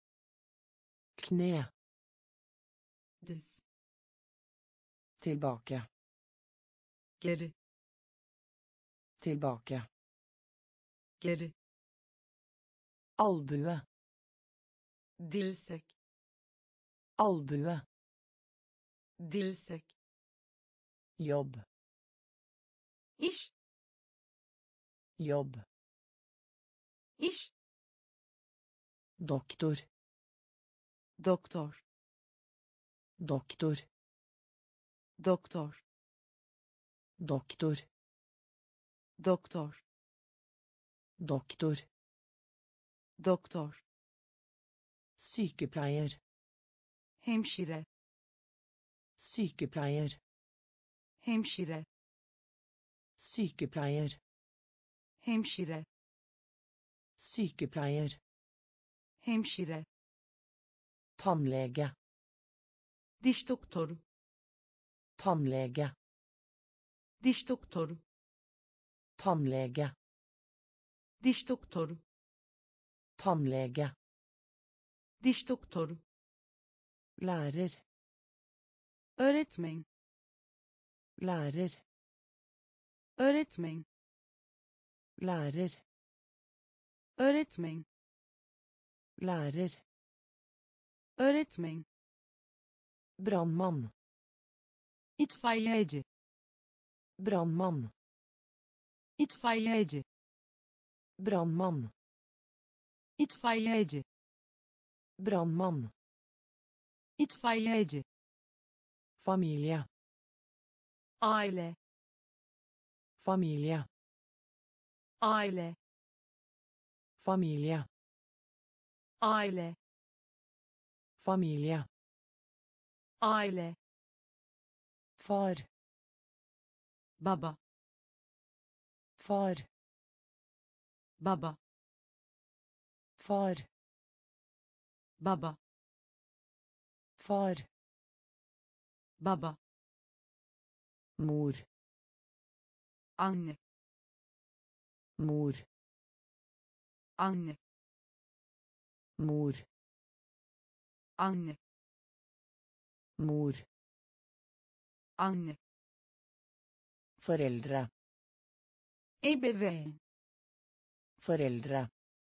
kne, diz, tilbake, geri, tilbake, geri, albue, dirsek, albue, dirsek, jobb, iş, jobb, iş, doktor, doktor, doktor, doktor, doktor, doktor, doktor, doktor, sykepleier, hemşire, sykepleier, hemşire, sykepleier, hemşire, sykepleier, hemşire, tannlege, diş doktoru, tannlege, diş doktoru, tannlege, diş doktoru, tannlege, diş doktoru, lærer, öğretmen, lærer, öğretmen, lærer, öğretmen, lærer, öğretmen, brandmann, itfaiyeci, brandmann, itfaiyeci, brandmann, itfaiyeci, brandmann, itfaiyeci, familie, aile, familie, aile, familie, aile, familie, aile, far, baba, far, baba, far, baba, far, baba, mor, anne, mor, anne, mor, anne, mor, anne, foreldre, ebeveyn, foreldre,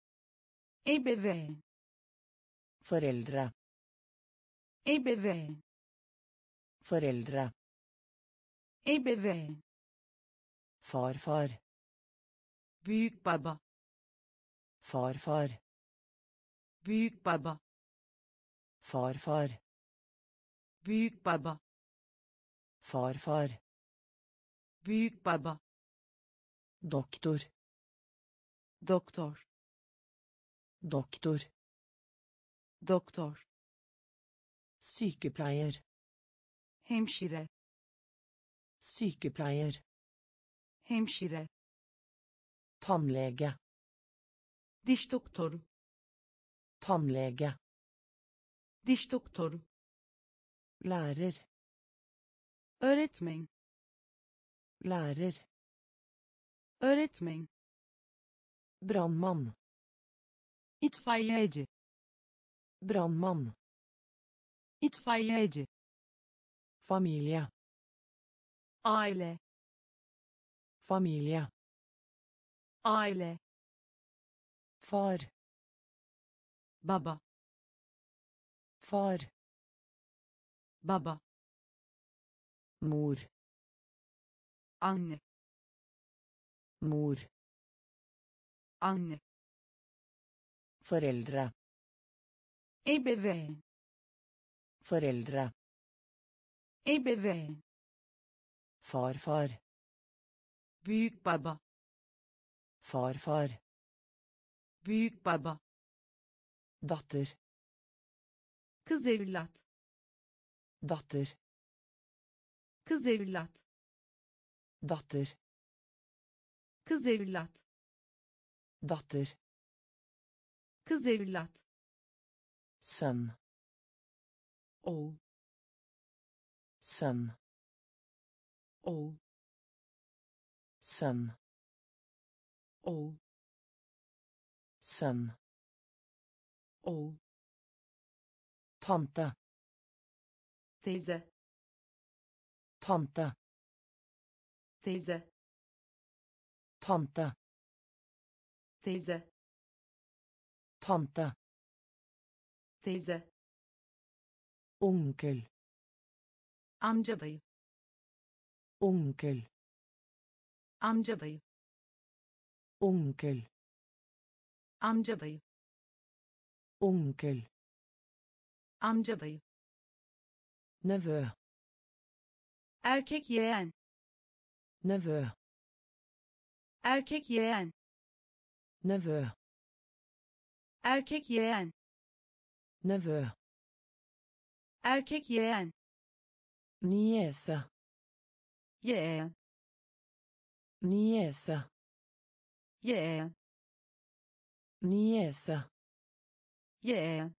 ebeveyn, foreldre, ebeveyn, foreldre, ebeveyn, farfar, büyük baba, farfar, büyük baba, farfar, büyük baba, farfar, büyük baba, doktor, doktor, doktor, doktor, sykepleier, hemşire, sykepleier, hemşire, tannlege, diş doktoru, tannlege, diş doktoru, lærer, öğretmen, lærer, öğretmen, brandmann, itfaiyeci, brandmann, itfaiyeci, familie, aile, familie, aile, far, baba, far, baba, mor, anne, mor, anne, foreldre, ebeveyn, foreldre, ebeveyn, farfar, büyük baba, farfar, büyük baba, datter, kız evlat, datter, kız evlat, datter, kız evlat, datter, kız evlat, sønn, oğul, sønn, oğul, sønn, oğul, sønn, oğul, tante, teyze, tante, teyze, tante, teyze, tante, teyze, onkel, amca dayı, onkel, amca dayı, onkel, amca dayı, Onkel. Amca dayı. Nevø. Erkek yeğen. Nevø. Erkek yeğen. Nevø. Erkek yeğen. Nevø. Erkek yeğen. Niese. Yeğen. Niese. Yeğen. Niese. Yeğen.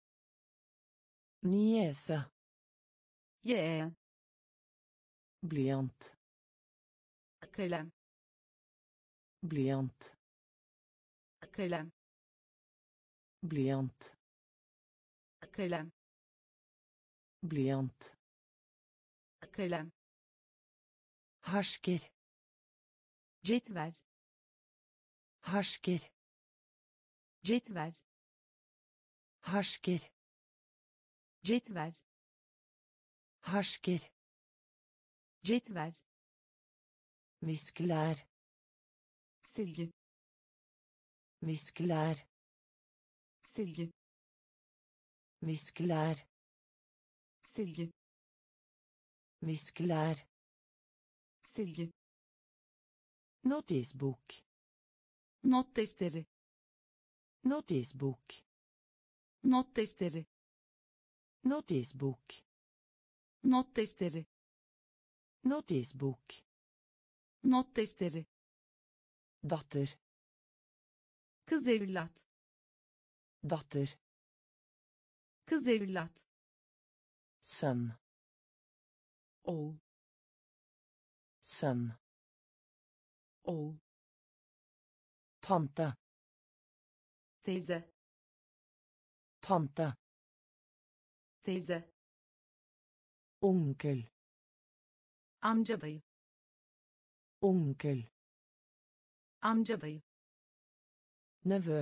Niese. Yeğen. Blyant. Kalem. Blyant. Kalem. Blyant. Kalem. Blyant. Kalem. Hersker. Cetvel. Hersker. Cetvel. Hersker. Cetvel. Hersker. Cetvel. Viskelær. Silgi. Viskelær. Silgi. Viskelær. Silgi. Viskelær. Silgi. Notisbok. Not defteri. Notisbok. Not defteri. Notisbok. Not defteri. Notisbok. Not defteri. Datter. Kız evlat. Datter. Kız evlat. Sønn. Oğul. Sønn. Oğul. Tante. Teyze. Tante. Teyze. Onkel. Amca dayı. Onkel. Amca dayı. Nevø.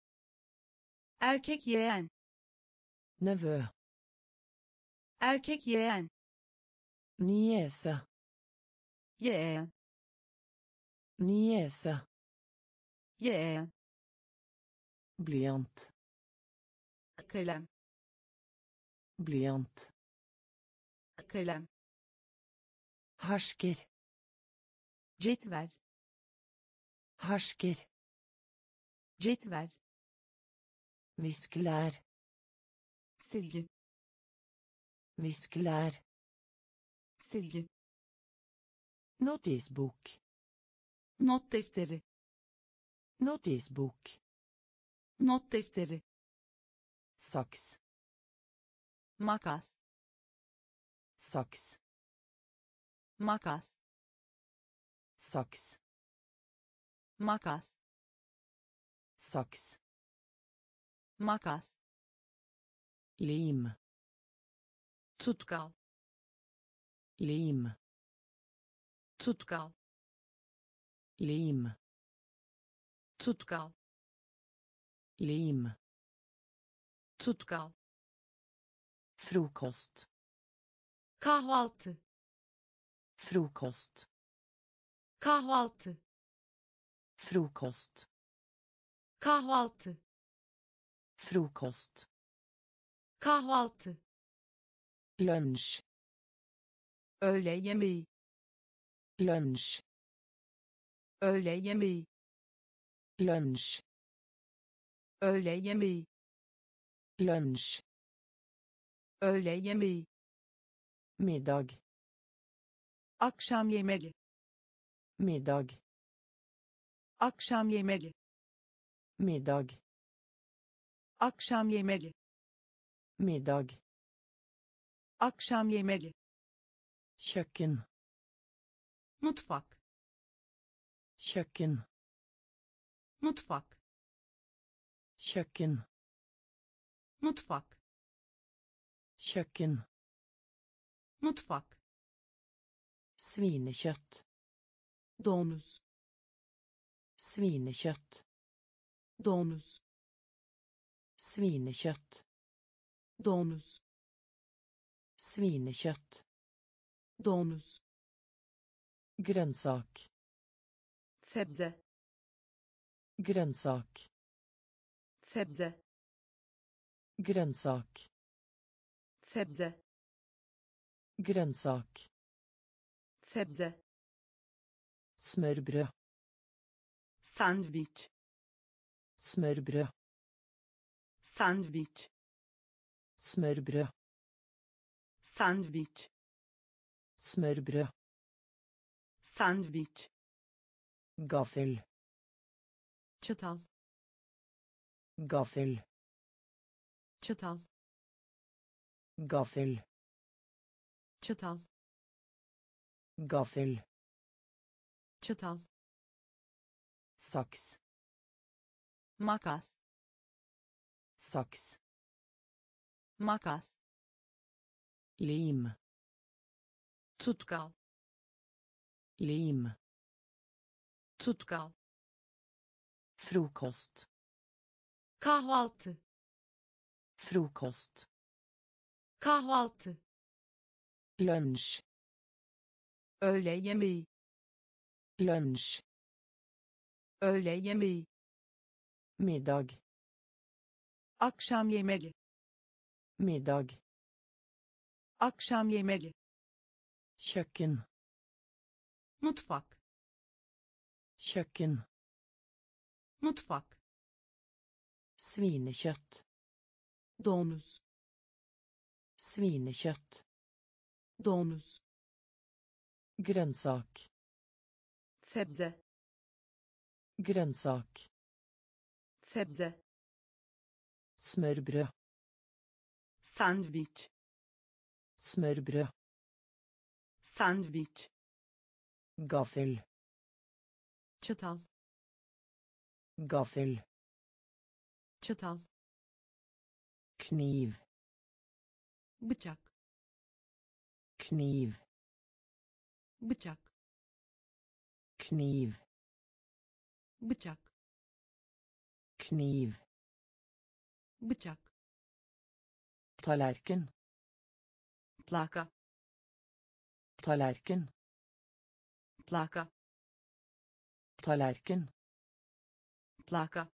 Erkek yeğen. Nevø. Erkek yeğen. Niese. Yeğen. Niese. Yeğen. Blyant. Kalem. Blyant. Kalem. Hersker. Cetvel. Hersker. Cetvel. Viskelær. Silgi. Viskelær. Silgi. Notisbok. Not defteri. Notisbok. Not defteri. Saks. Makas. Saks. Makas. Saks. Makas. Saks. Makas. Lim. Tutkal. Lim. Tutkal. Lim. Tutkal. Lim. Tutkal. Frokost. Kahvaltı. Frokost. Kahvaltı. Frokost. Kahvaltı. Frokost. Kahvaltı. Lunsj. Öğle yemeği. Lunsj. Öğle yemeği. Lunsj. Öğle yemeği. Lunsj. Öğle yemeği. Middag. Akşam yemeği. Middag. Akşam yemeği. Middag. Akşam yemeği. Middag. Akşam yemeği. Kjøkken. Mutfak. Kjøkken. Mutfak. Kjøkken. Mutfak. Kjøkken. Mutfak. Svinekjøtt. Domuz. Svinekjøtt. Domuz. Svinekjøtt. Domuz. Svinekjøtt. Domuz. Grønnsak. Sebze. Grønnsak. Sebze. Grønnsak. sebze, Grønnsak. sebze, Smørbrød. sandviç, Smørbrød. sandviç, Smørbrød. sandviç, Smørbrød. sandviç, Gaffel. çatal, Gaffel. çatal, Gaffel. çatal, Gaffel. çatal, Saks. makas, Saks. makas, Lim. tutkal, Lim. tutkal, Frokost. kahvaltı, Frokost. kahvaltı, Lunsj. öğle yemeği, Lunsj. öğle yemeği, Middag. akşam yemeği, Middag. akşam yemeği, Kjøkken. mutfak, Kjøkken. mutfak, Svinekjøtt. domuz, Svinekjøtt. domuz, Grønnsak. sebze, Grønnsak. sebze, Smørbrød. sandviç, Smørbrød. sandviç, Gaffel. çatal, Gaffel. çatal, Kniv. bıçak, Kniv. bıçak, Kniv. bıçak, Kniv. bıçak, Tallerken. plaka, Tallerken. plaka, Tallerken. plaka,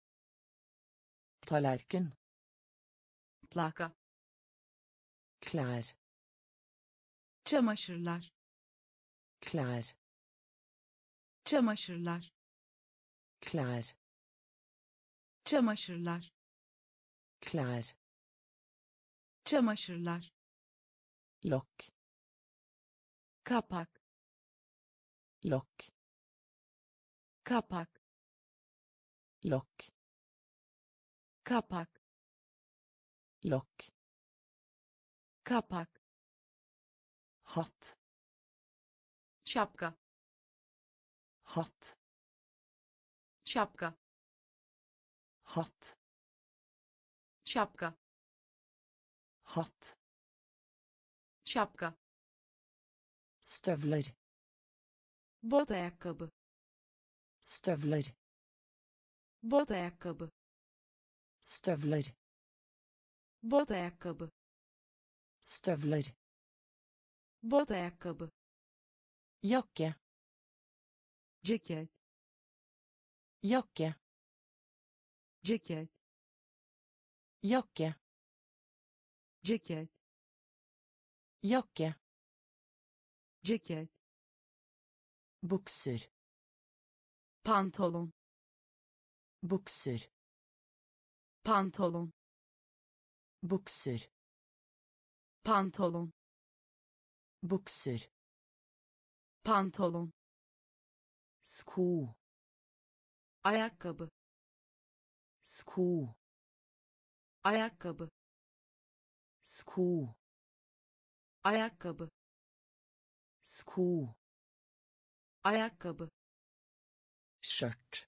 Tallerken. plaka, Klær. çamaşırlar, Klær. çamaşırlar, Klær. çamaşırlar, Klær. çamaşırlar, Lokk. kapak, Lokk. kapak, Lokk. kapak, Lokk. kapak, Hatt. şapka, Hatt. şapka, Hatt. şapka, Hatt. şapka, Støvler. bot ayakkabı, Støvler. bot ayakkabı, Støvler. bot ayakkabı, Støvler. bot ayakkabı, Jakke. ceket, Jakke. ceket, Jakke. ceket, Jakke. ceket, Bukser. pantolon, Bukser. pantolon, Bukser. pantolon, Bukser. pantolon, Sko. ayakkabı, Sko. ayakkabı, Sko. ayakkabı, Sko. ayakkabı, Skjørt.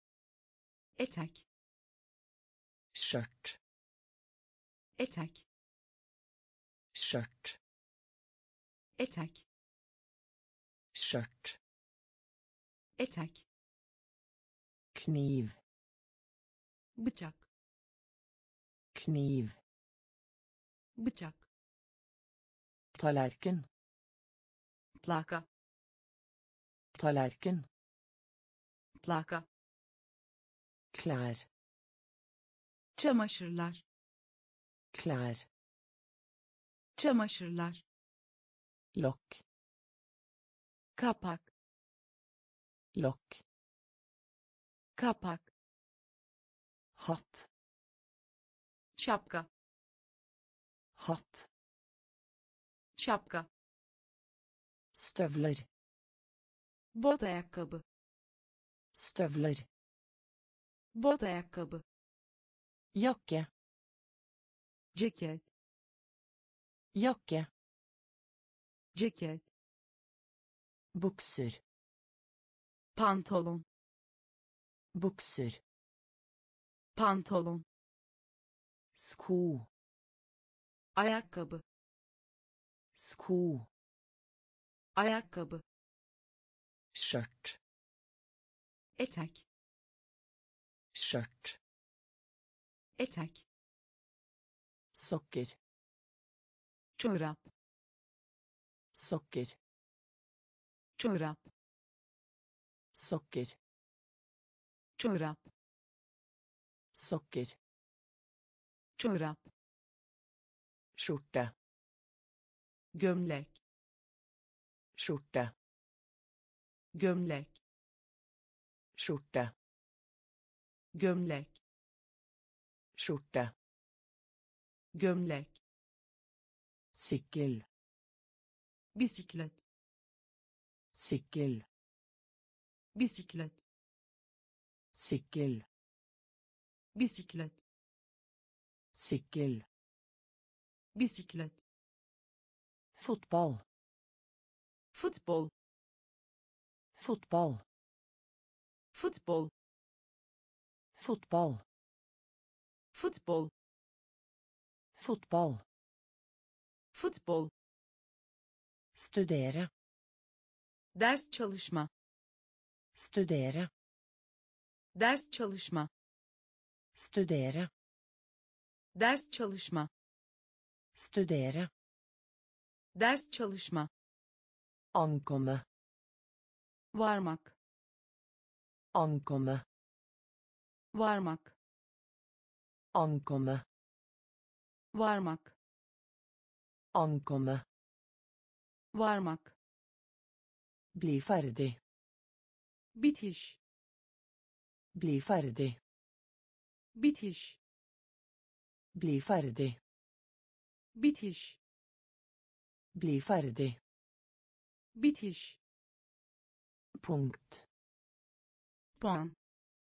etek, Skjørt. etek, Skjørt. etek, Skjørt. etek, Kniv. bıçak, Kniv. bıçak, Tallerken. plaka, Tallerken. plaka, Klær. çamaşırlar, Klær. Çamaşırlar. Lokk. Kapak. Lokk. Kapak. Hatt. Şapka. Hatt. Şapka. Støvler. Bot ayakkabı. Støvler. Bot ayakkabı. Jakke. Ceket. Jakke. Ceket. Bukser. Pantolon. Bukser. Pantolon. Sko. Ayakkabı. Sko. Ayakkabı. Skjørt. Etek. Skjørt. Etek. Sokker. Çorap. Sokker. Çorap. Sokker. Çorap. Sokker. Çorap. Skjorte. Gömlek. Skjorte. Gömlek. Skjorte. Gömlek. Skjorte. Gömlek. Sykkel. Bisiklet. Sykkel. Bisiklet. Sykkel. Bisiklet. Sykkel. Bisiklet. Fotball. Futbol. Fotball. Futbol. Fotball. Futbol. Fotball. Futbol. Studere. Ders çalışma. Studere. Ders çalışma. Studere. Ders çalışma. Studere. Ders çalışma. Ankomme. Varmak. Ankomme. Varmak. Ankomme. Varmak. Ankomme. Varmak. Bli ferdig. Bitiş. Bli ferdig. Bitiş. Bli ferdig. Bitiş. Bli ferdig. Bitiş. Punkt. Puan.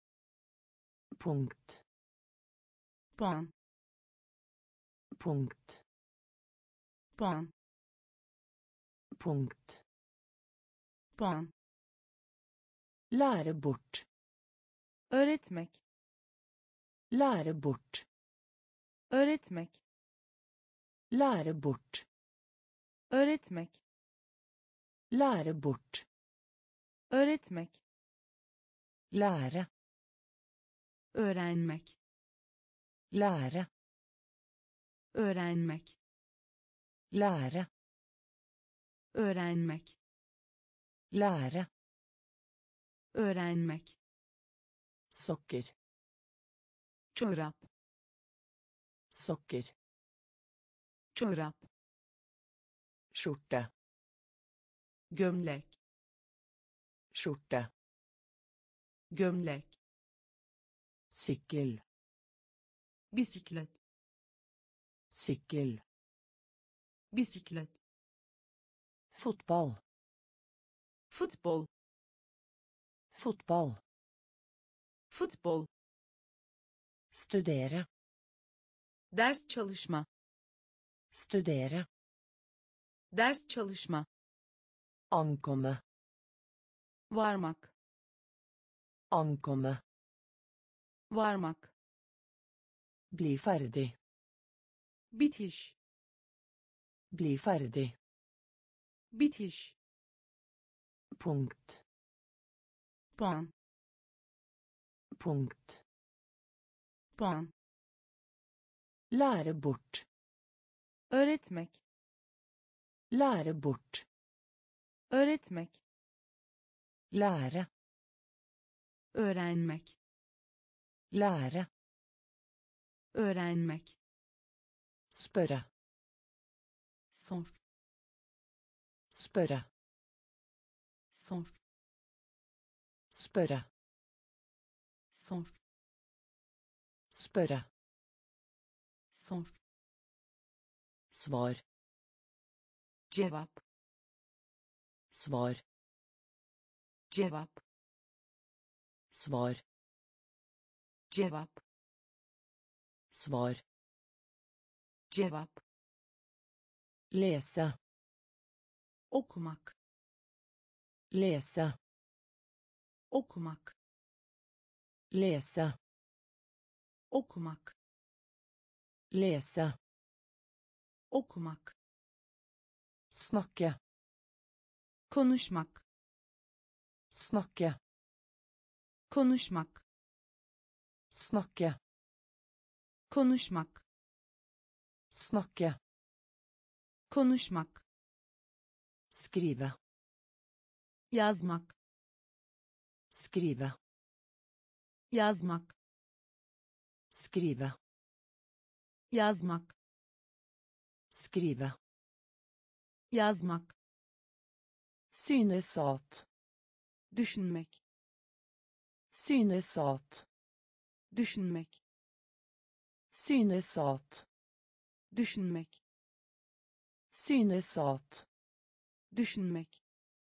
Punkt. Puan. Punkt. Puan. Punkt. Puan. Lære bort. Öğretmek. Lære bort. Öğretmek. Lære bort. Öğretmek. Lære bort. Öğretmek. Lære. Öğrenmek. Lære. Öğrenmek. Lære. Öğrenmek. Lære. Öğrenmek. Sokker. Çorap. Sokker. Çorap. Skjorte. Gömlek. Skjorte. Gömlek. Sykkel. Bisiklet. Sykkel. Bisiklet. Fotball. Futbol. Fotball. Futbol. Studere. Ders çalışma. Studere. Ders çalışma. Ankomme. Varmak. Ankomme. Varmak. Bli ferdig. Bitiş. Bli ferdig. Bitiş. Punkt. Puan. Punkt. Puan. Lære bort. Öğretmek. Lære bort. Öğretmek. Lære. Öğrenmek. Lære. Öğrenmek. Spørre. Sor. Spørre. Sor. Spørre. Sor. Spørre. Sor. Svar. Cevap. Svar. Cevap. Svar. Cevap. Svar. Cevap. Lese. Okumak. Lese. Okumak. Lese. Okumak. Lese. Okumak. Snakke. Konuşmak. Snakke. Konuşmak. Snakke. Konuşmak. Snakke. Konuşmak. Skrive. Yazmak. Skrive. Yazmak. Skrive. Yazmak. Skrive. Yazmak. Synes at. Düşünmek. Synes at. Düşünmek. Synes at. Düşünmek. Synes at. Düşünmek.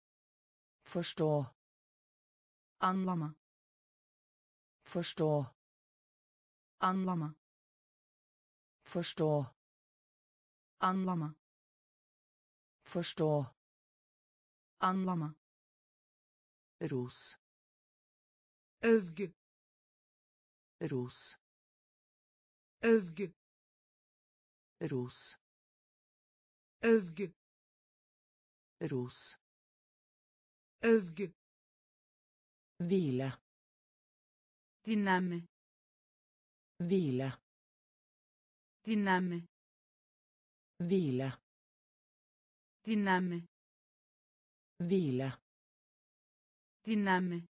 Forstå. Anlama. Forstå. Anlama. Forstå. Anlama. Forstå. Anlama. Ros. Övgü. Ros. Övgü. Ros. Övgü. Ros. Övgü. Hvile. Dinlenme. Hvile. Dinlenme. Hvile. Dinlenme. Hvile. Dinlenme.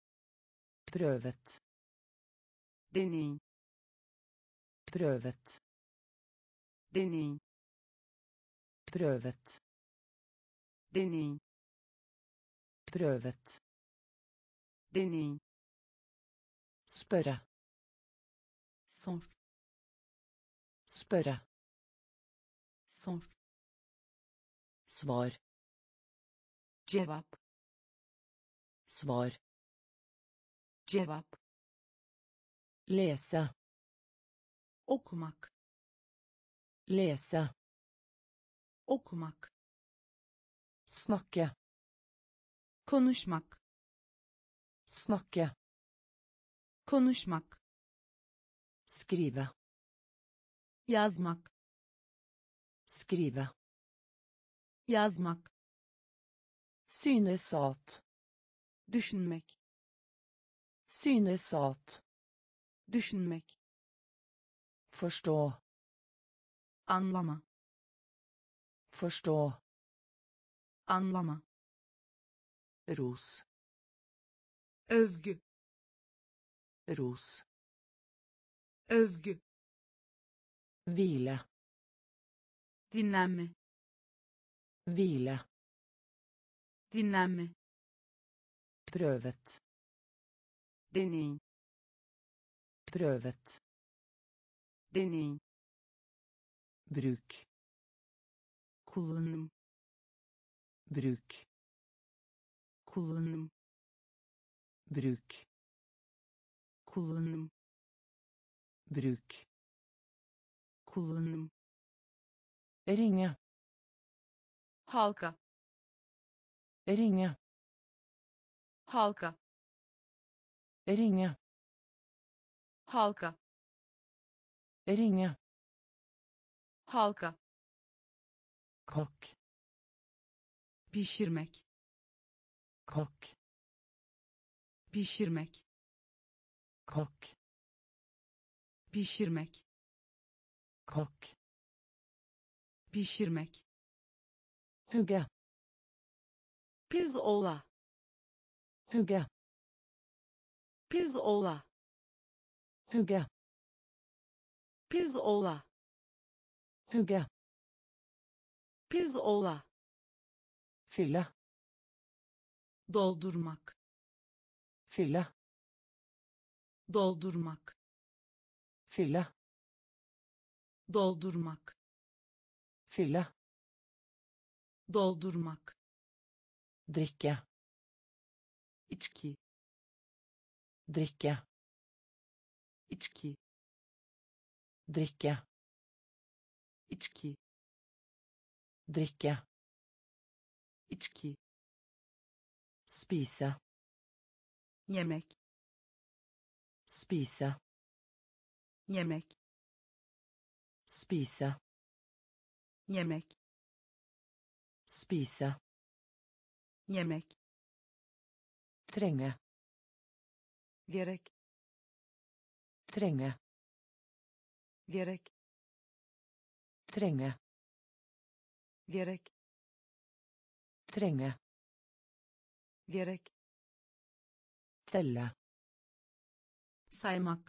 Prøvet. Deney. Prøvet. Deney. Prøvet. Deney. Prøvet. Deney. Spørre. Sor. Spørre. Sor. Svar. Cevap. Svar. Cevap. Lese. Okumak. Lese. Okumak. Snakke. Konuşmak. Snakke. Konuşmak. Skrive. Yazmak. Skrive. Yazmak. Synes at. Düşünmek. Synes at. Düşünmek. Forstå. Anlama. Forstå. Anlama. Ros. Övgü. Ros. Övgü. Hvile. Dinlenme. Hvile. Dinlenme. Prøvet. Deney. Prøvet. Deney. Bruk. Kullanım. Bruk. Kullanım. Bruk. Kullanım. Bruk. Kullanım. Ringe. Halka. Ringe. Halka. Ringe. Halka. Ringe. Halka. Kokk. Pişirmek. Kokk. Pişirmek. Kokk. Pişirmek. Kokk. Pişirmek. Hugge. Pirzola. Hugge. Hugge. Pirzola. Fylle. Doldurmak. Fylle. Doldurmak. Fylle. Doldurmak. Fylle. Doldurmak. Drikke. İçki. Drikke. İçki. Drikke. İçki. Drikke. İçki. Spise. Yemek. Spise. Yemek. Spise. Yemek. Spise. Yemek. Trenge. Gerek. Trenge. Gerek. Trenge. Gerek. Trenge. Gerek. Telle. Saymak.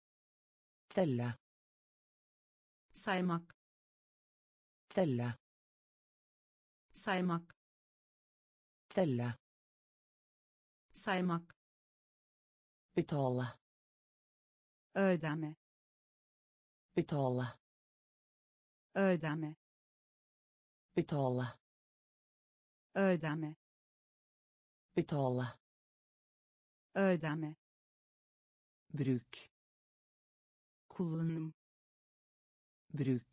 Telle. Saymak. Telle. Saymak. Telle. Saymak. Betale. Ödeme. Betale. Ödeme. Betale. Ödeme. Betale. Ödeme. Bruk. Kullanım. Bruk.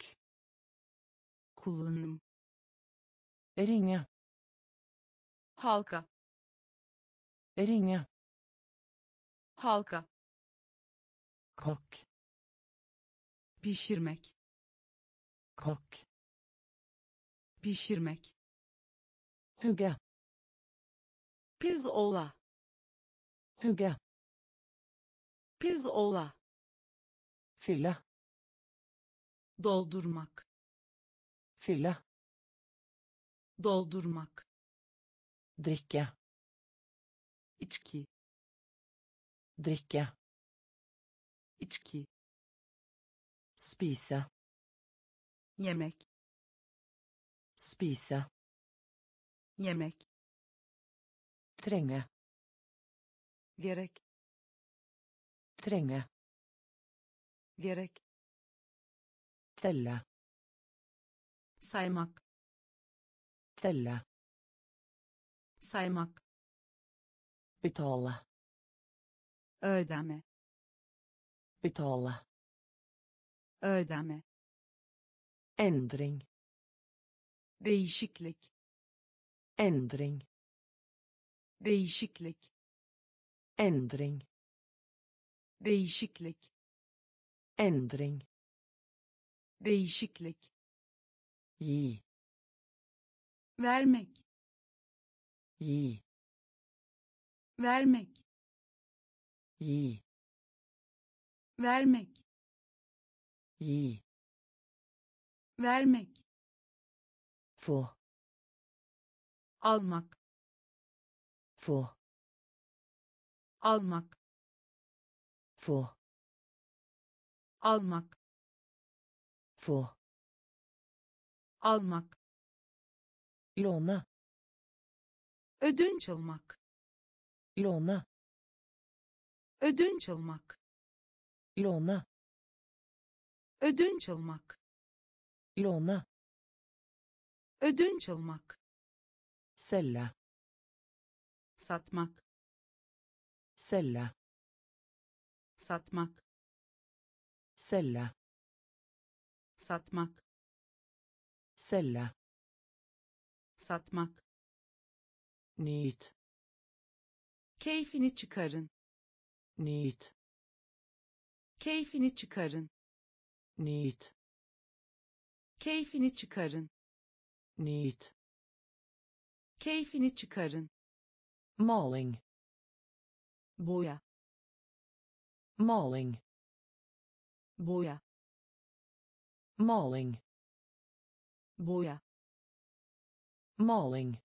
Kullanım. Ringe. Halka. Ringe. Halka. Kokk. Pişirmek. Kokk. Pişirmek. Hugge. Pirzola. Hugge. Pirzola. Fylle. Doldurmak. Fylle. Doldurmak. Drikke. İçki. Drikke. İçki. Spise. Yemek. Spise. Yemek. Trenge. Gerek. Trenge. Gerek. Telle. Saymak. Telle. Saymak. Betale. Ödeme. Betale. Ödeme. Endring. Değişiklik. Endring. Değişiklik. Endring. Değişiklik. Endring. Değişiklik. Gi. Vermek. Gi. Vermek. Gi. Vermek. Gi. Vermek. Få. Almak. Få. Almak. Få. Almak. Få. Almak. Låne. Ödünç almak. Låne. Ödünç almak. Låne. Ödünç almak. Låne. Ödünç almak. Selge. Satmak. Selge. Satmak. Selge. Satmak. Selge. Satmak. Nyt. Keyfini çıkarın. Nyt. Keyfini çıkarın. Nyt. Keyfini çıkarın. Nyt. Keyfini çıkarın. Maling. Boya. Maling. Boya. Maling. Boya. Maling.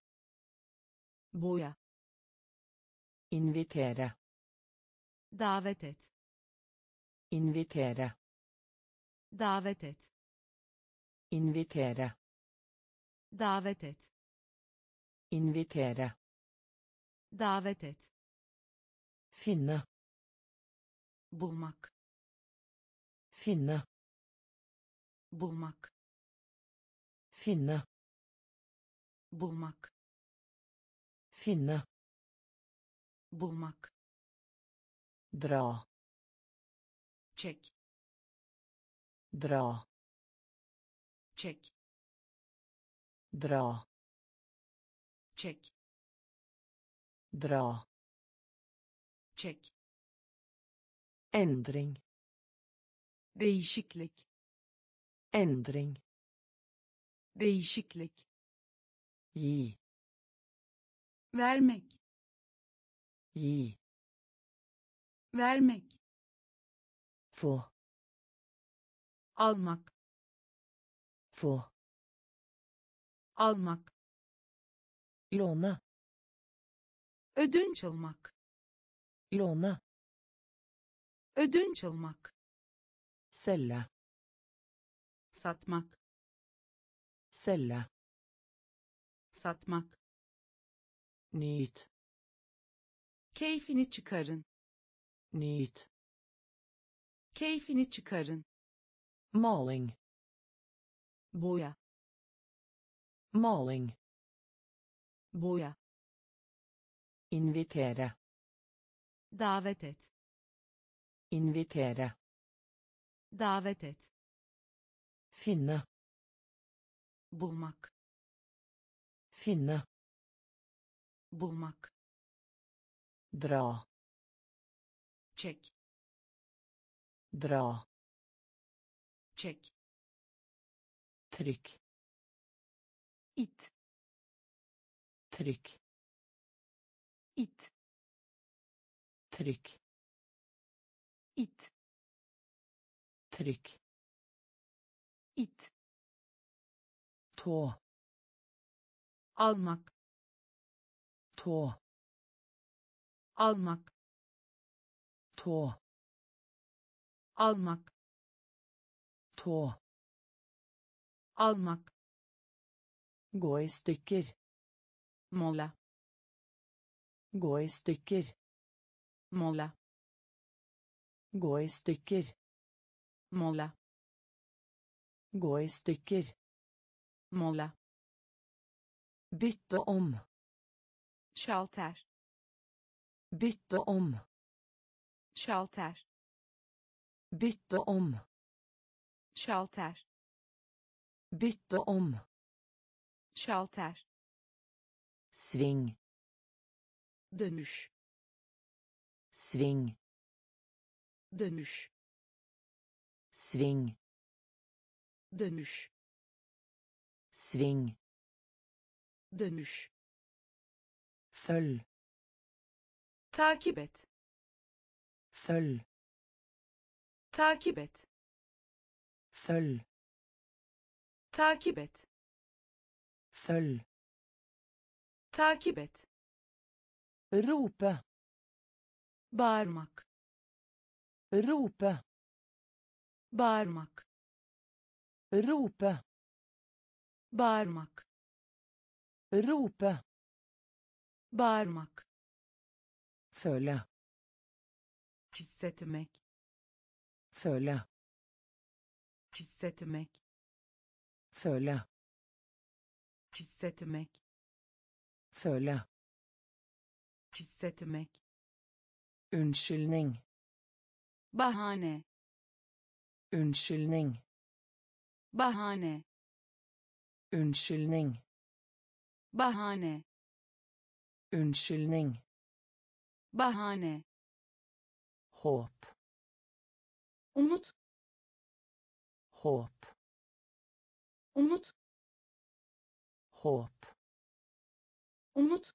Boya. Invitere. Davet et. Invitere. Davet et. Invitere. Davet et. Invitere. Davet et. Finne. Bulmak. Finne. Bulmak. Finne. Bulmak. Finne. Bulmak. Dra. Çek. Dra. Çek. Dra. Çek. Dra. Çek. Endring. Değişiklik. Endring. Değişiklik. Gi. Vermek. Gi. Vermek. Få. Almak. Få. Almak. Låne. Ödünç almak. Låne. Ödünç almak. Selge. Satmak. Selge. Satmak. Nyt. Keyfini çıkarın. Nyt. Keyfini çıkarın. Maling. Boya. Maling. Boya. Invitere. Davet et. Invitere. Davet et. Finne. Bulmak. Finne. Bulmak. Dra. Çek. Dra. Çek. Trykk. İt. Trykk. İt. Trykk. İt. Trykk. İt. Tå. Almak. Tå. Almak. Tå. Almak. Tå. Almak. Gå i stykker. Mola. Gå i stykker. Mola. Gå i stykker. Mola. Gå i stykker. Mola. Bytte om. Şalter. Bytte om. Şalter. Bytte om. Şalter. Bytte om. Şalter. Sving. Dönüş. Sving. Dönüş. Sving. Dönüş. Sving. Dönüş. Følg. Takip et. Følg. Takip et. Følg. Takip et. Følg. Takip et. Rope. Bağırmak. Rope. Bağırmak. Rope. Bağırmak. Rope. Bağırmak. Føle. Hissetmek. Føle. Hissetmek. Føle. Hissetmek. Føle. Hissetmek. Unnskyldning. Bahane. Unnskyldning. Bahane. Unnskyldning. Bahane. Unnskyldning. Bahane. Håp. Umut. Håp. Umut. Håp. Umut.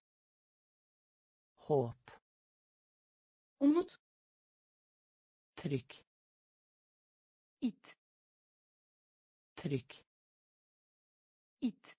Håp. Umut. Trykk. İt. Trykk. İt.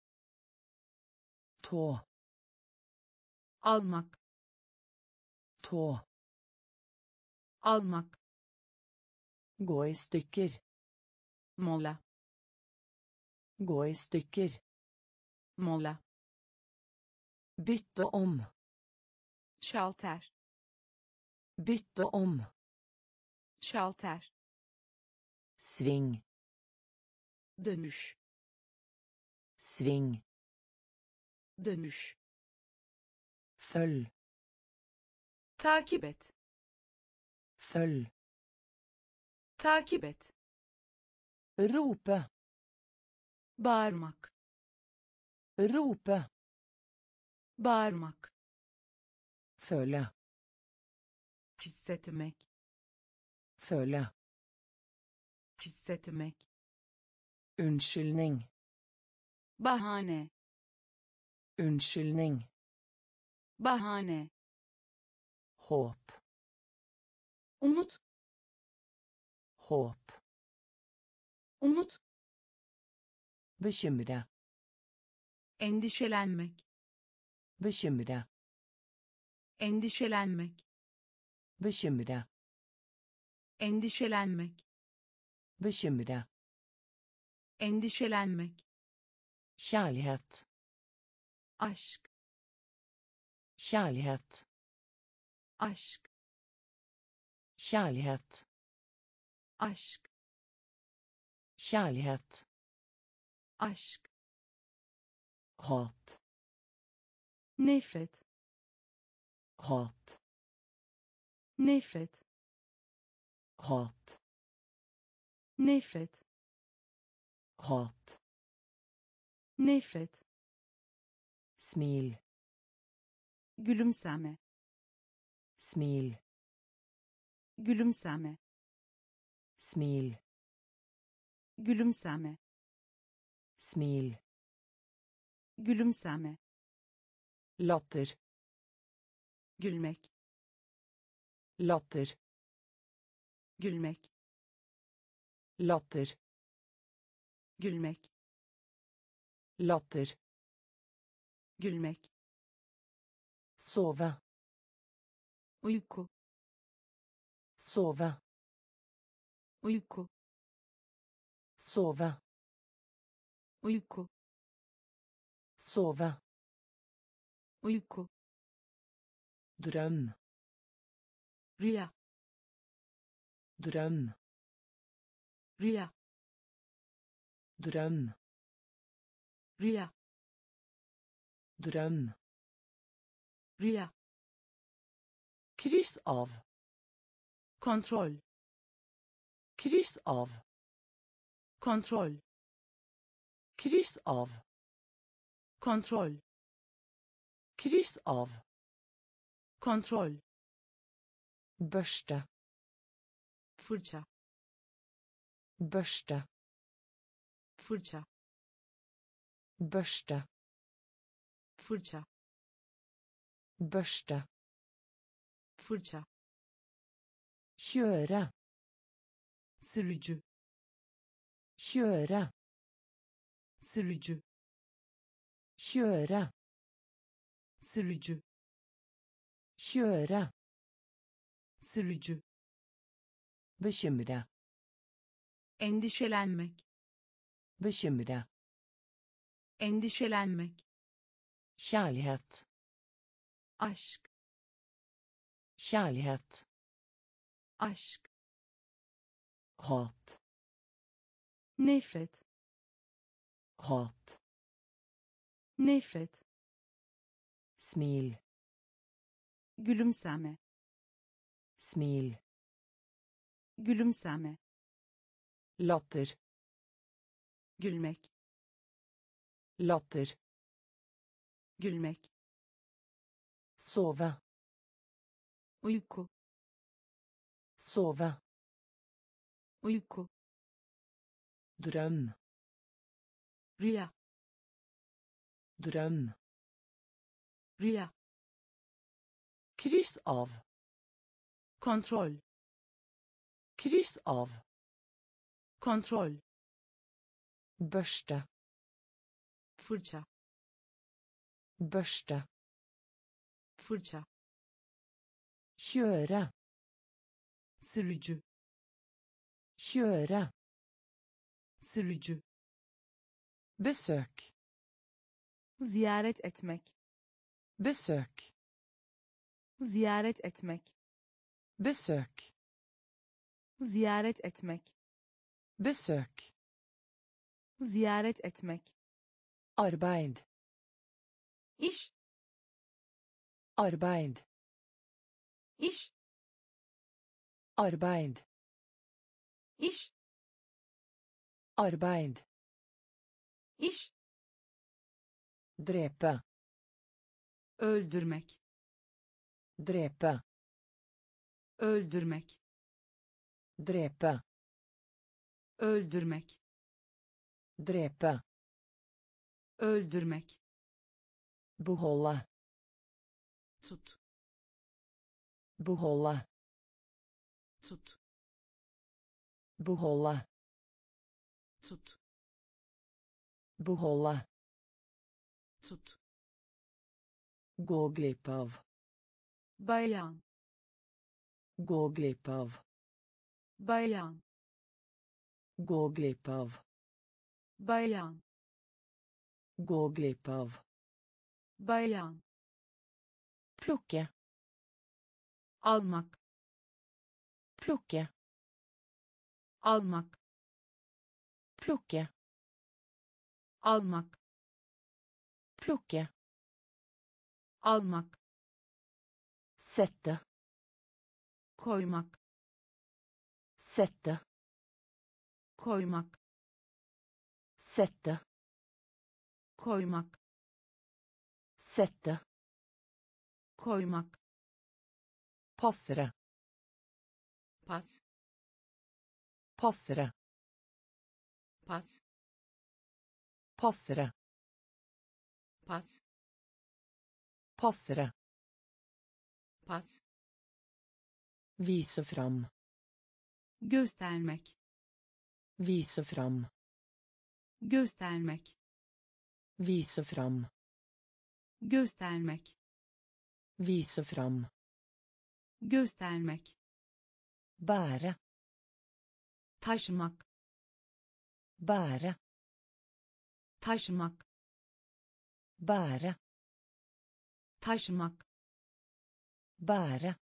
Tå. Almak. Tå. Almak. Gå i stykker. Mola. Gå i stykker. Mola. Bytte om. Şalter. Bytte om. Şalter. Sving. Dönüş. Sving. Dönüş. Følg. Takip et. Følg. Takip et. Rope. Bağırmak. Rope. Bağırmak. Føle. Hissetmek. Føle. Hissetmek. Unnskyldning. Bahane. Unnskyldning. Bahane. Håp. Umut. Håp. Umut. Bekymre. Endişelenmek. Bekymre. Endişelenmek. Bekymre. Endişelenmek. Bekymre. Endişelenmek. Kjærlighet. Aşk. Kjærlighet. Aşk. Kjærlighet. Aşk. Kjærlighet. Aşk. Hat. Nefret. Hat. Nefret. Hat. Nefret. Hat. Nefret. Smil. Gülümseme. Smil. Gülümseme. Smil. Gülümseme. Smil. Gülümseme. Latter. Gülmek. Latter. Gülmek. Latter. Gülmek. Latter. Gülmek. Sove. Uyku. Sove. Uyku. Sove. Uyku. Sove. Uyku. Drøm. Rüya. Drøm. Rüya. Drøm. Rüya. Drøm. Rüya. Kryss av. Kontrol. Kryss av. Kontrol. Kryss av. Kontrol. Kryss av. Kontrol. Børste. Fırça. Børste. Fırça. Børste. Fırça. Børste. Fırça. Kjøre. Sürücü. Kjøre. Sürücü. Kjøre. Sürücü. Kjøre. Sürücü. Bekymre. Endişelenmek. Bekymre. Endişelenmek. Kjærlighet. Aşk. Kjærlighet. Aşk. Hat. Nefret. Hat. Nefret. Smil. Gülümseme. Smil. Gülümseme. Latter. Gülmek. Latter. Gülmek. Sove. Uyku. Sove. Uyku. Drøm. Rüya. Drøm. Rüya. Kryss av. Kontrol. Kryss av. Kontrol. Børste. Fırça. Børste. Fırça. Kjøre. Sürücü. Kjøre. Sürücü. Besök. Ziyaret etmek. Besök. Ziyaret etmek. Besök. Ziyaret etmek. Besök. Ziyaret etmek. Arbeid. İş. Arbeid. İş. Arbeid. İş. Arbeid. İş. Drepe. Öldürmek. Drepe. Öldürmek. Drepe. Öldürmek. Drepe. Öldürmek. Beholde. Tut. Beholde. Tut. Beholde. Tut. Beholde. Tut. Gå glipp av. Bayan. Gå glipp av. Bayan. Gå glipp av. Bayan. Gå glipp av. Bayan. Plukke. Almak. Plukke. Almak. Plukke. Almak. Plukke. Almak. Sette. Koymak. Sette. Koymak. Sette. Koymak. Sette. Koymak. Passere. Pas. Passere. Pas. Passere. Pas. Passere. Pas. Vise fram. Göstermek. Vise fram. Göstermek. Vise fram. Göstermek. Vise fram. Göstermek. Bære. Taşımak. Bære. Taşımak. Bære. Taşımak. Bære.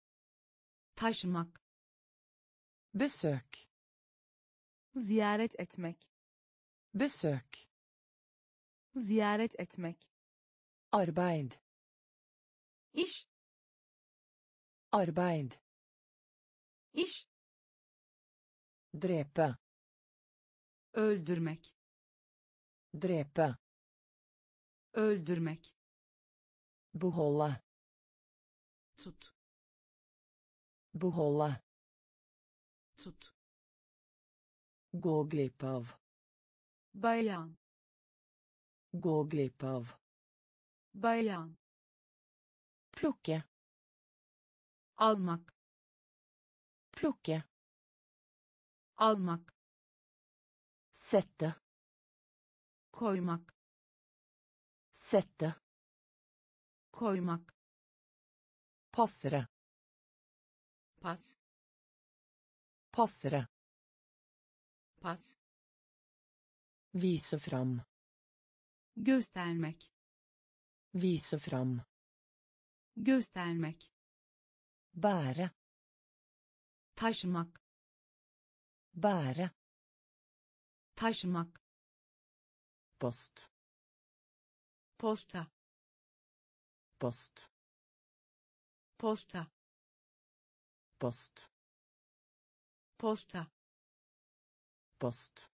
Taşımak. Besök. Ziyaret etmek. Besök. Ziyaret etmek. Arbeid. İş. Arbeid. İş. Drepe. Öldürmek. Drepe. Öldürmek. Beholde. Tut. Beholde. Tut. Gå glipp av. Bayan. Gå glipp av. Bayan. Plukke. Almak. Plukke. Almak. Sette. Koymak. Sette. Koymak. Passere. Pas. Passere. Pas. Vise fram. Göstermek. Vise fram. Göstermek. Bære. Taşımak. Bære. Taşımak. Post. Posta. Post. Posta. Post. Posta. Post.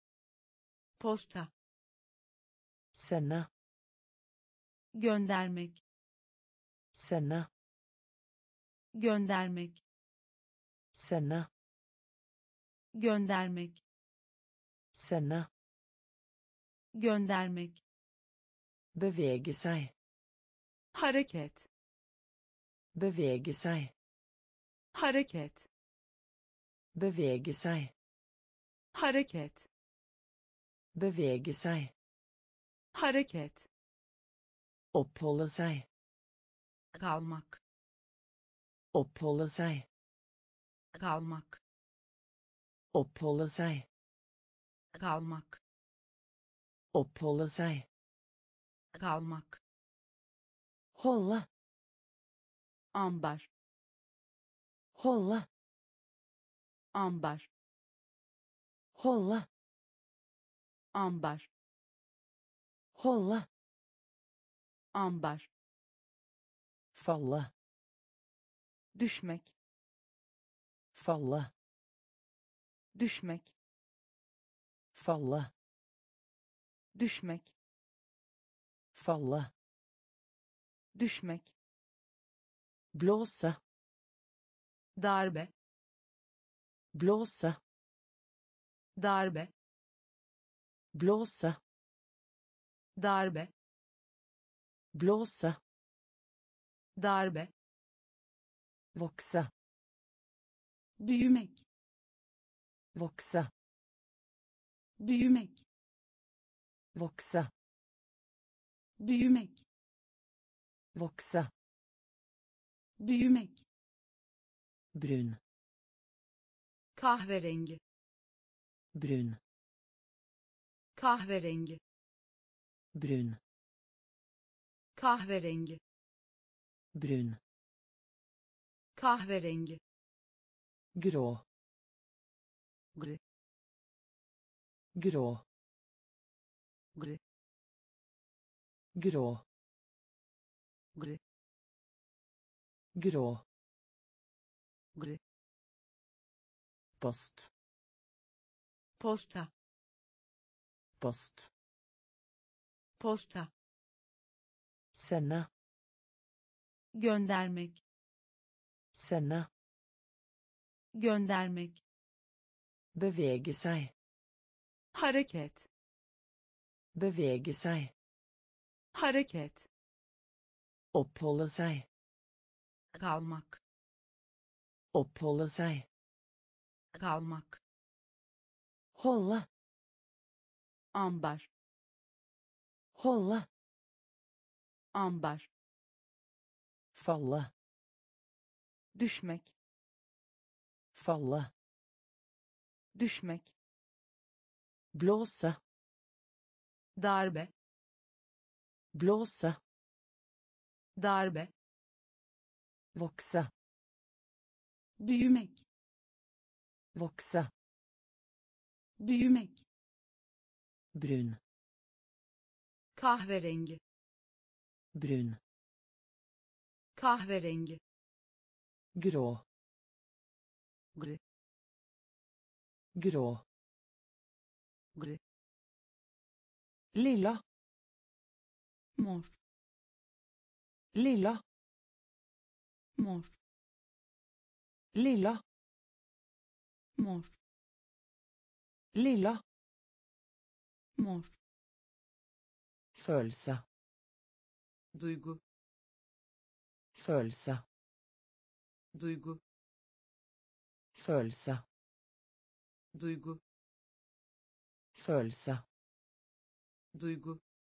Posta. Sende. Göndermek. Sende. Göndermek. Sende. Göndermek. Sende. Göndermek. Bevege seg. Hareket. Bevege seg. Hareket. Bevege seg. Hareket. Bevege seg. Hareket. Oppholde seg. Kalmak. Oppholde seg. Kalmak. Oppholde seg. Kalmak. Oppholde seg. kalmak, Holde. ambar, Holde. ambar, Holde. ambar, Holde. ambar, Falle. düşmek, Falle. düşmek, Falle. düşmek, Falle. düşmek, Blåse. darbe, Blåse. darbe, Blåse. darbe, Blåse. darbe, Vokse. büyümek, Vokse. büyümek, Vokse. büyümek, Vokse. büyümek, Brun. kahverengi, Brun. kahverengi, Brun. kahverengi, Brun. kahverengi, Grå. gri, Grå. gri, Grå. gri, Grå. gri, Post. posta, Post. posta, Sende. göndermek, Sende. göndermek, Bevege seg. hareket, Bevege seg. hareket, Oppholde seg. kalmak, Oppholde seg. kalmak, Holde. ambar, Holde. ambar, Falle. düşmek, Falle. düşmek, Blåse. darbe, Blåse. darbe, Vokse. büyümek, Vokse. büyümek, Brun. kahverengi, Brun. kahverengi, Grå. gri, Grå. gri, Lilla. mor, Lilla. mor, Lilla. mor, Lilla. mor, Følelse. duygu, Følelse. duygu, Følelse. duygu, Følelse. duygu,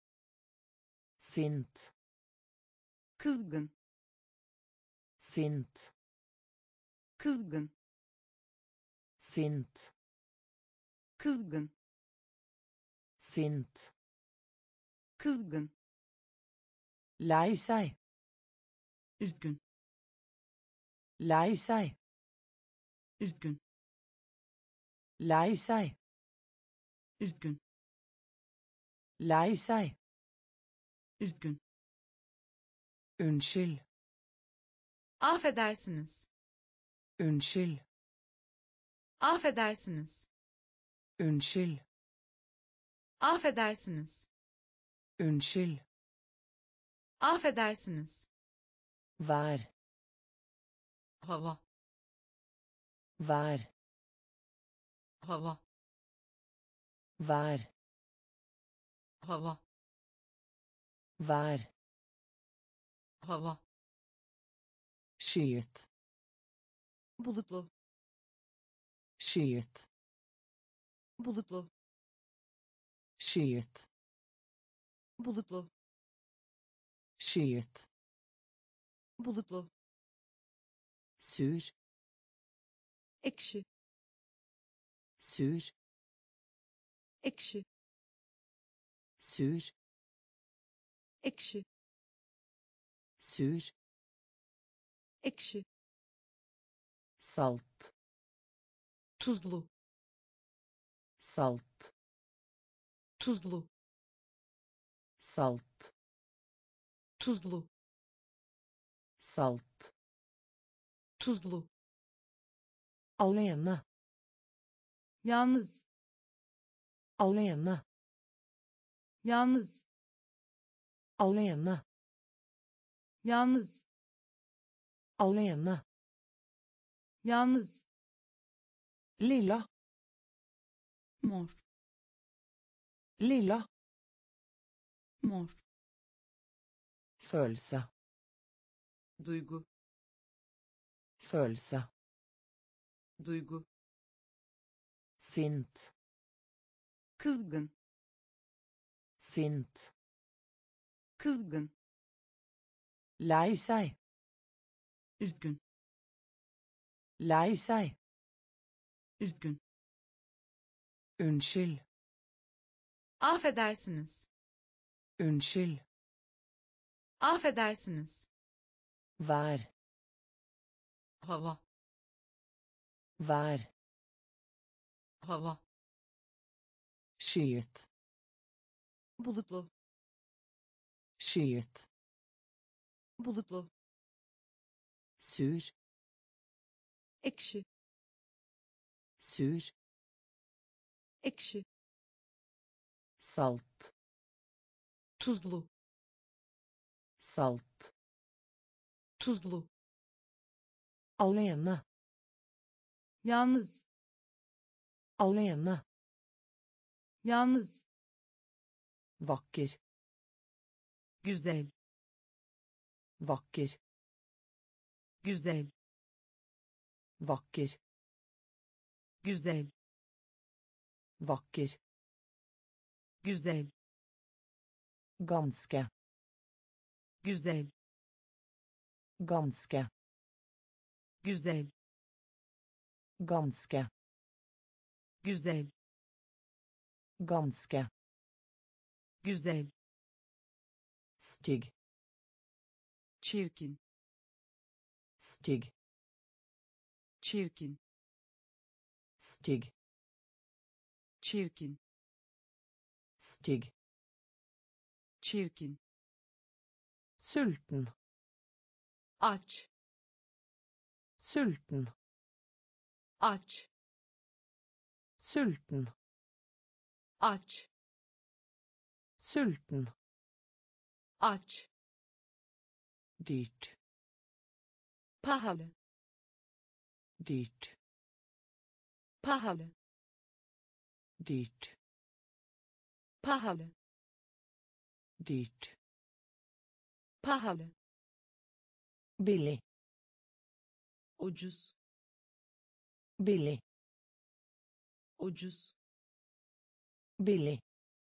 Sint. kızgın, Sint. kızgın, Sint. kızgın, Sint. kızgın, Lei seg. üzgün, Lei seg. üzgün, Lei seg. üzgün, Lei seg. üzgün, Unnskyld. affedersiniz, Unnskyld. affedersiniz, Unnskyld. affedersiniz, Unnskyld. affedersiniz, Vær. hava, Vær. hava, Vær. hava, Vær. hava, Skyet. bulutlu, Skyet. bulutlu, Skyet. bulutlu, Skyet. bulutlu, Sur. ekşi, Sur. ekşi, sur, ekşi, sur, ekşi, salt, tuzlu, salt, tuzlu, salt, tuzlu, salt, tuzlu, alene, yalnız, alene, yalnız, alene, yalnız, alene, yalnız, lilla, mor, lilla, mor, følelse, duygu, følelse, duygu, sint, kızgın, sint, kızgın, lei seg, üzgün, lei seg, üzgün, unnskyld, affedersiniz, unnskyld, affedersiniz, vær, hava, vær, hava, skyet, bulutlu, skyet, bulutlu, sur, ekşi, sur, ekşi, salt, tuzlu, salt, tuzlu, alene, yalnız, alene, yalnız, vakker, güzel, vakker, güzel, vakker, güzel, vakker, güzel, ganske, güzel, ganske, güzel, ganske, güzel, ganske, güzel, stygg, çirkin, stygg, çirkin, stygg, çirkin, stygg, çirkin, sulten, aç, sulten, aç, sulten, aç, sulten, aç, dyrt, pahalı, dyrt, pahalı, dyrt, pahalı, dyrt, pahalı, billig, ucuz, billig, ucuz, billig,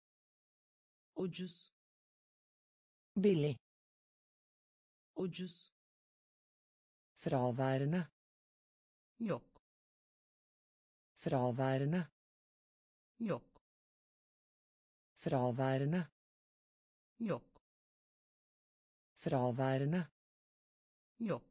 ucuz, billig, ucuz, fraværende, yok, fraværende, yok, fraværende, yok, fraværende, yok,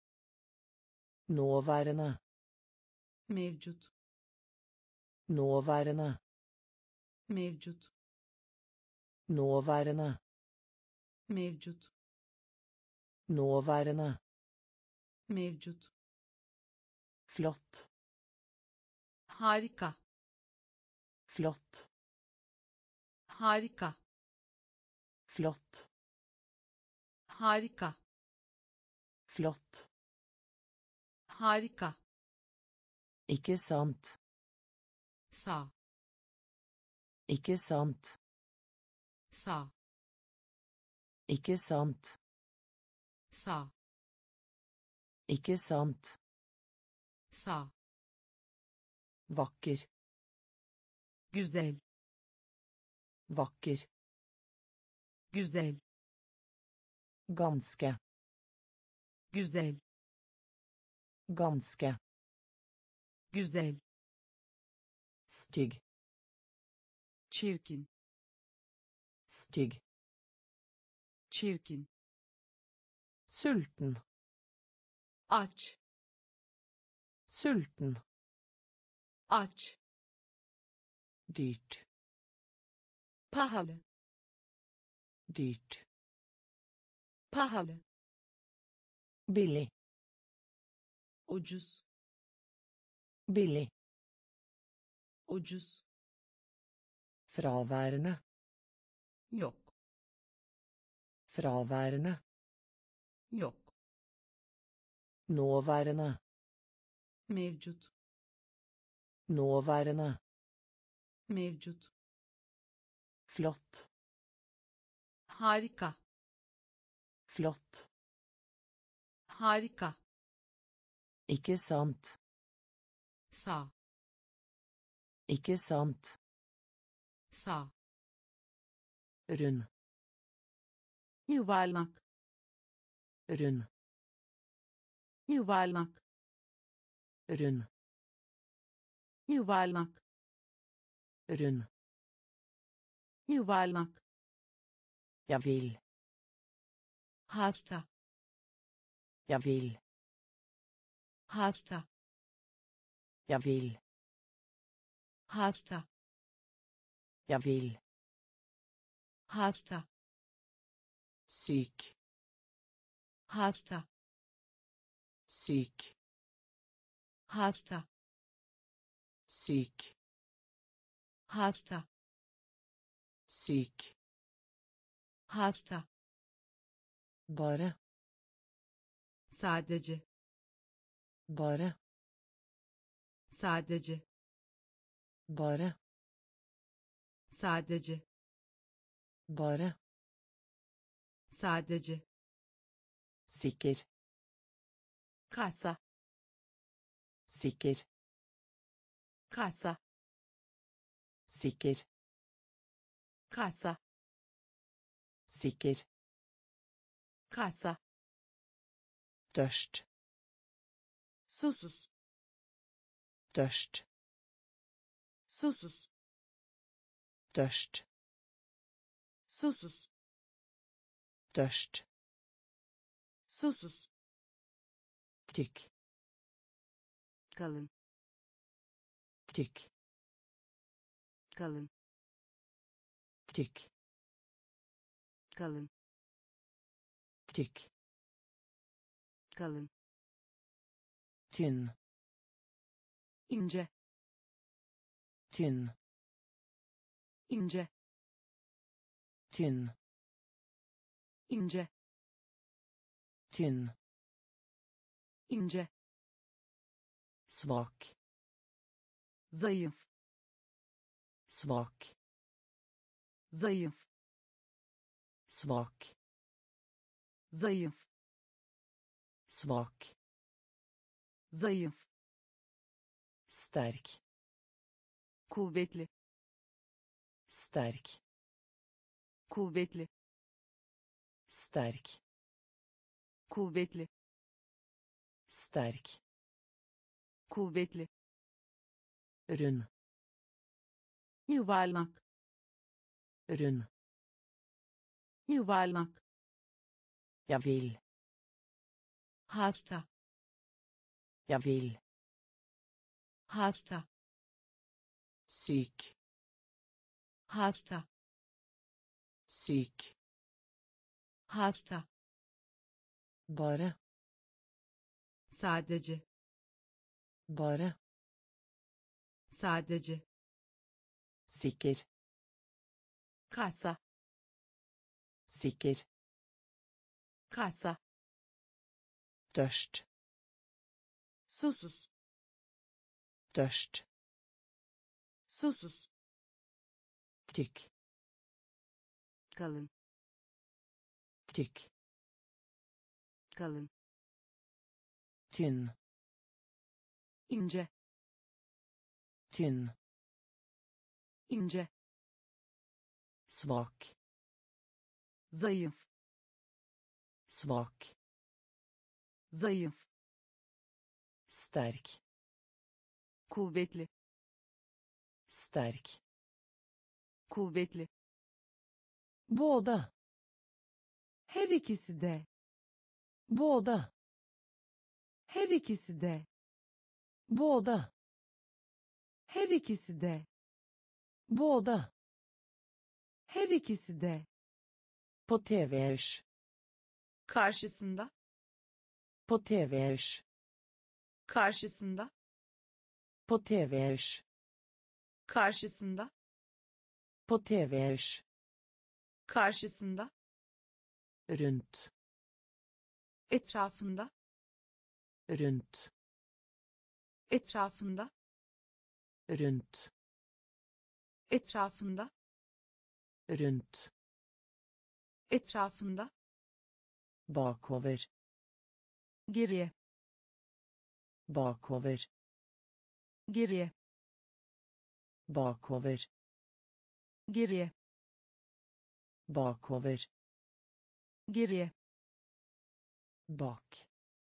nåværende, mevcut, nåværende, mevcut, nåværende, mevcut, nåværende, mevcut, flott, harika, flott, harika, flott, harika, flott, harika, ikke sant, sağ, ikke sant, sağ, ikke sant, sağ, ikke sant, sağ, vakker, güzel, vakker, güzel, ganske, güzel, ganske, güzel, stygg, çirkin, Stygg. Çirkin. Sulten. Aç. Sulten. Aç. Dyrt. Pahalı. Dyrt. Pahalı. Billig. Ucuz. Billig. Ucuz. Fraværende. Yok. Fraværende. Yok. Nåværende. Mevcut. Nåværende. Mevcut. Flott. Harika. Flott. Harika. Ikke sant. Sağ. Ikke sant. Sağ. Rund. Yuvarlak. Rund. Yuvarlak. Rund. Yuvarlak. Rund. Yuvarlak. Jag vill. Hasta. Jag vill. Hasta. Jag vill. Hasta. Jag vill. Hasta. Psyk. Hasta. Psyk. Hasta. Psyk. Hasta. Psyk. Hasta. Bara. Sadece. Bara. Sadece. Bara. Sadece. Bara. Sadece. Sikker. Kasa. Sikker. Kasa. Sikker. Kasa. Sikker. Kasa. Tørst. Susuz. Tørst. Susuz. Tørst. Susuz. Tørst. Susuz. Tykk. Kalın. Tykk. Kalın. Tykk. Kalın. Tykk. Kalın. Tynn. İnce. Tynn. İnce. Tynn. İnce. Tynn. İnce. Svak. Zayıf. Svak. Zayıf. Svak. Zayıf. Svak. Zayıf. Sterk. Kuvvetli. Sterk. Kuvvetli. Sterk. Kuvvetli. Sterk. Kuvvetli. Rund. Yuvarlak. Rund. Yuvarlak. Jag vill. Hasta. Jag vill. Hasta. Psyk. Hasta. Psyk. Hasta. Bara. Sadece. Bara. Sadece. Sikker. Kasa. Sikker. Kasa. Tørst. Susuz. Tørst. Susuz. Tykk. Kalın. Tykk. Kalın. Tynn. İnce. Tynn. İnce. Svak. Zayıf. Svak. Zayıf. Sterk. Kuvvetli. Sterk. Kuvvetli. Båda. Her ikisi de. Båda. Her ikisi de. Båda. Her ikisi de. Båda. Her ikisi de. På tvers. Karşısında. På tvers. Karşısında. På tvers. Karşısında. På tvers. Karşısında. Runt. Etrafında. Runt. Etrafında. Runt. Etrafında. Runt. Etrafında. Bakover. Geriye. Bakover. Geriye. Bakover. Geriye. Bakover. Geriye. Bak.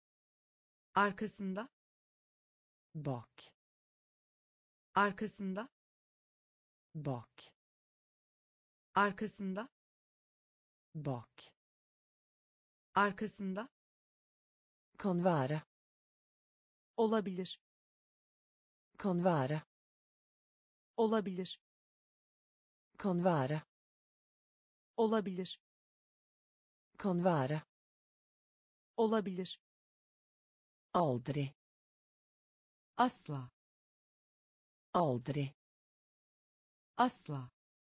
Arkasında. Bak. Arkasında. Bak. Arkasında. Bak. Arkasında. Kan være. Olabilir. Kan være. Olabilir. Kan være. Olabilir. Kan være. Olabilir. Aldri. Asla. Aldri. Asla.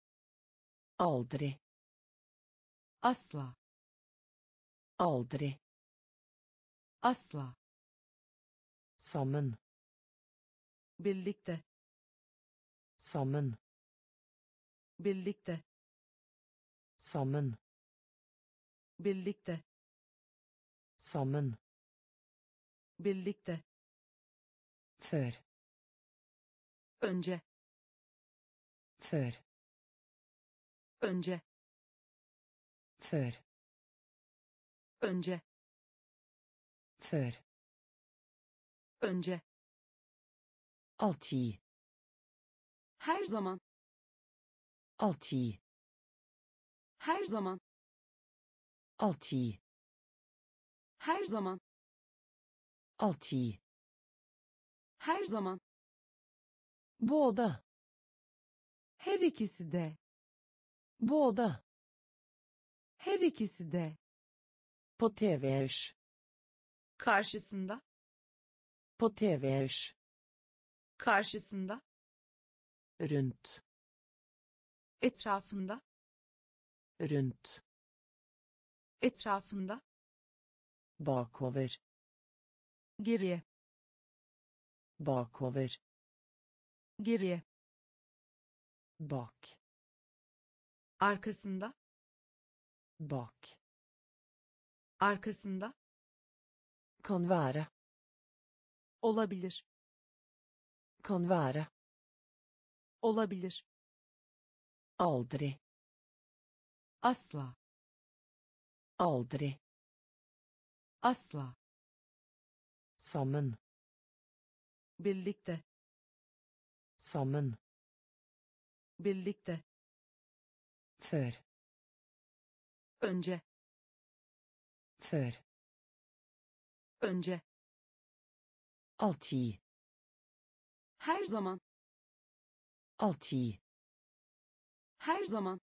Aldri. Asla. Aldri. Asla. Sammen. Birlikte. Sammen. Birlikte. Sammen. Birlikte. Sammen. Birlikte. Før. Önce. Før. Önce. Før. Önce. Før. Önce. Alltid. Her zaman. Alltid. Her zaman. Alltid. Her zaman. Alltid. Her zaman. Båda. Her ikisi de. Båda. Her ikisi de. På tvers. Karşısında. På tvers. Karşısında. Runt. Etrafında. Runt. Etrafında. Bakover. Geriye. Bakover. Geriye. Bak. Arkasında. Bak. Arkasında. Kan være. Olabilir. Kan være. Olabilir. Aldri. Asla. Aldri. Asla. Sammen. Birlikte. Sammen. Birlikte. Før. Önce. Før. Önce. Alltid. Her zaman. Alltid. Her zaman.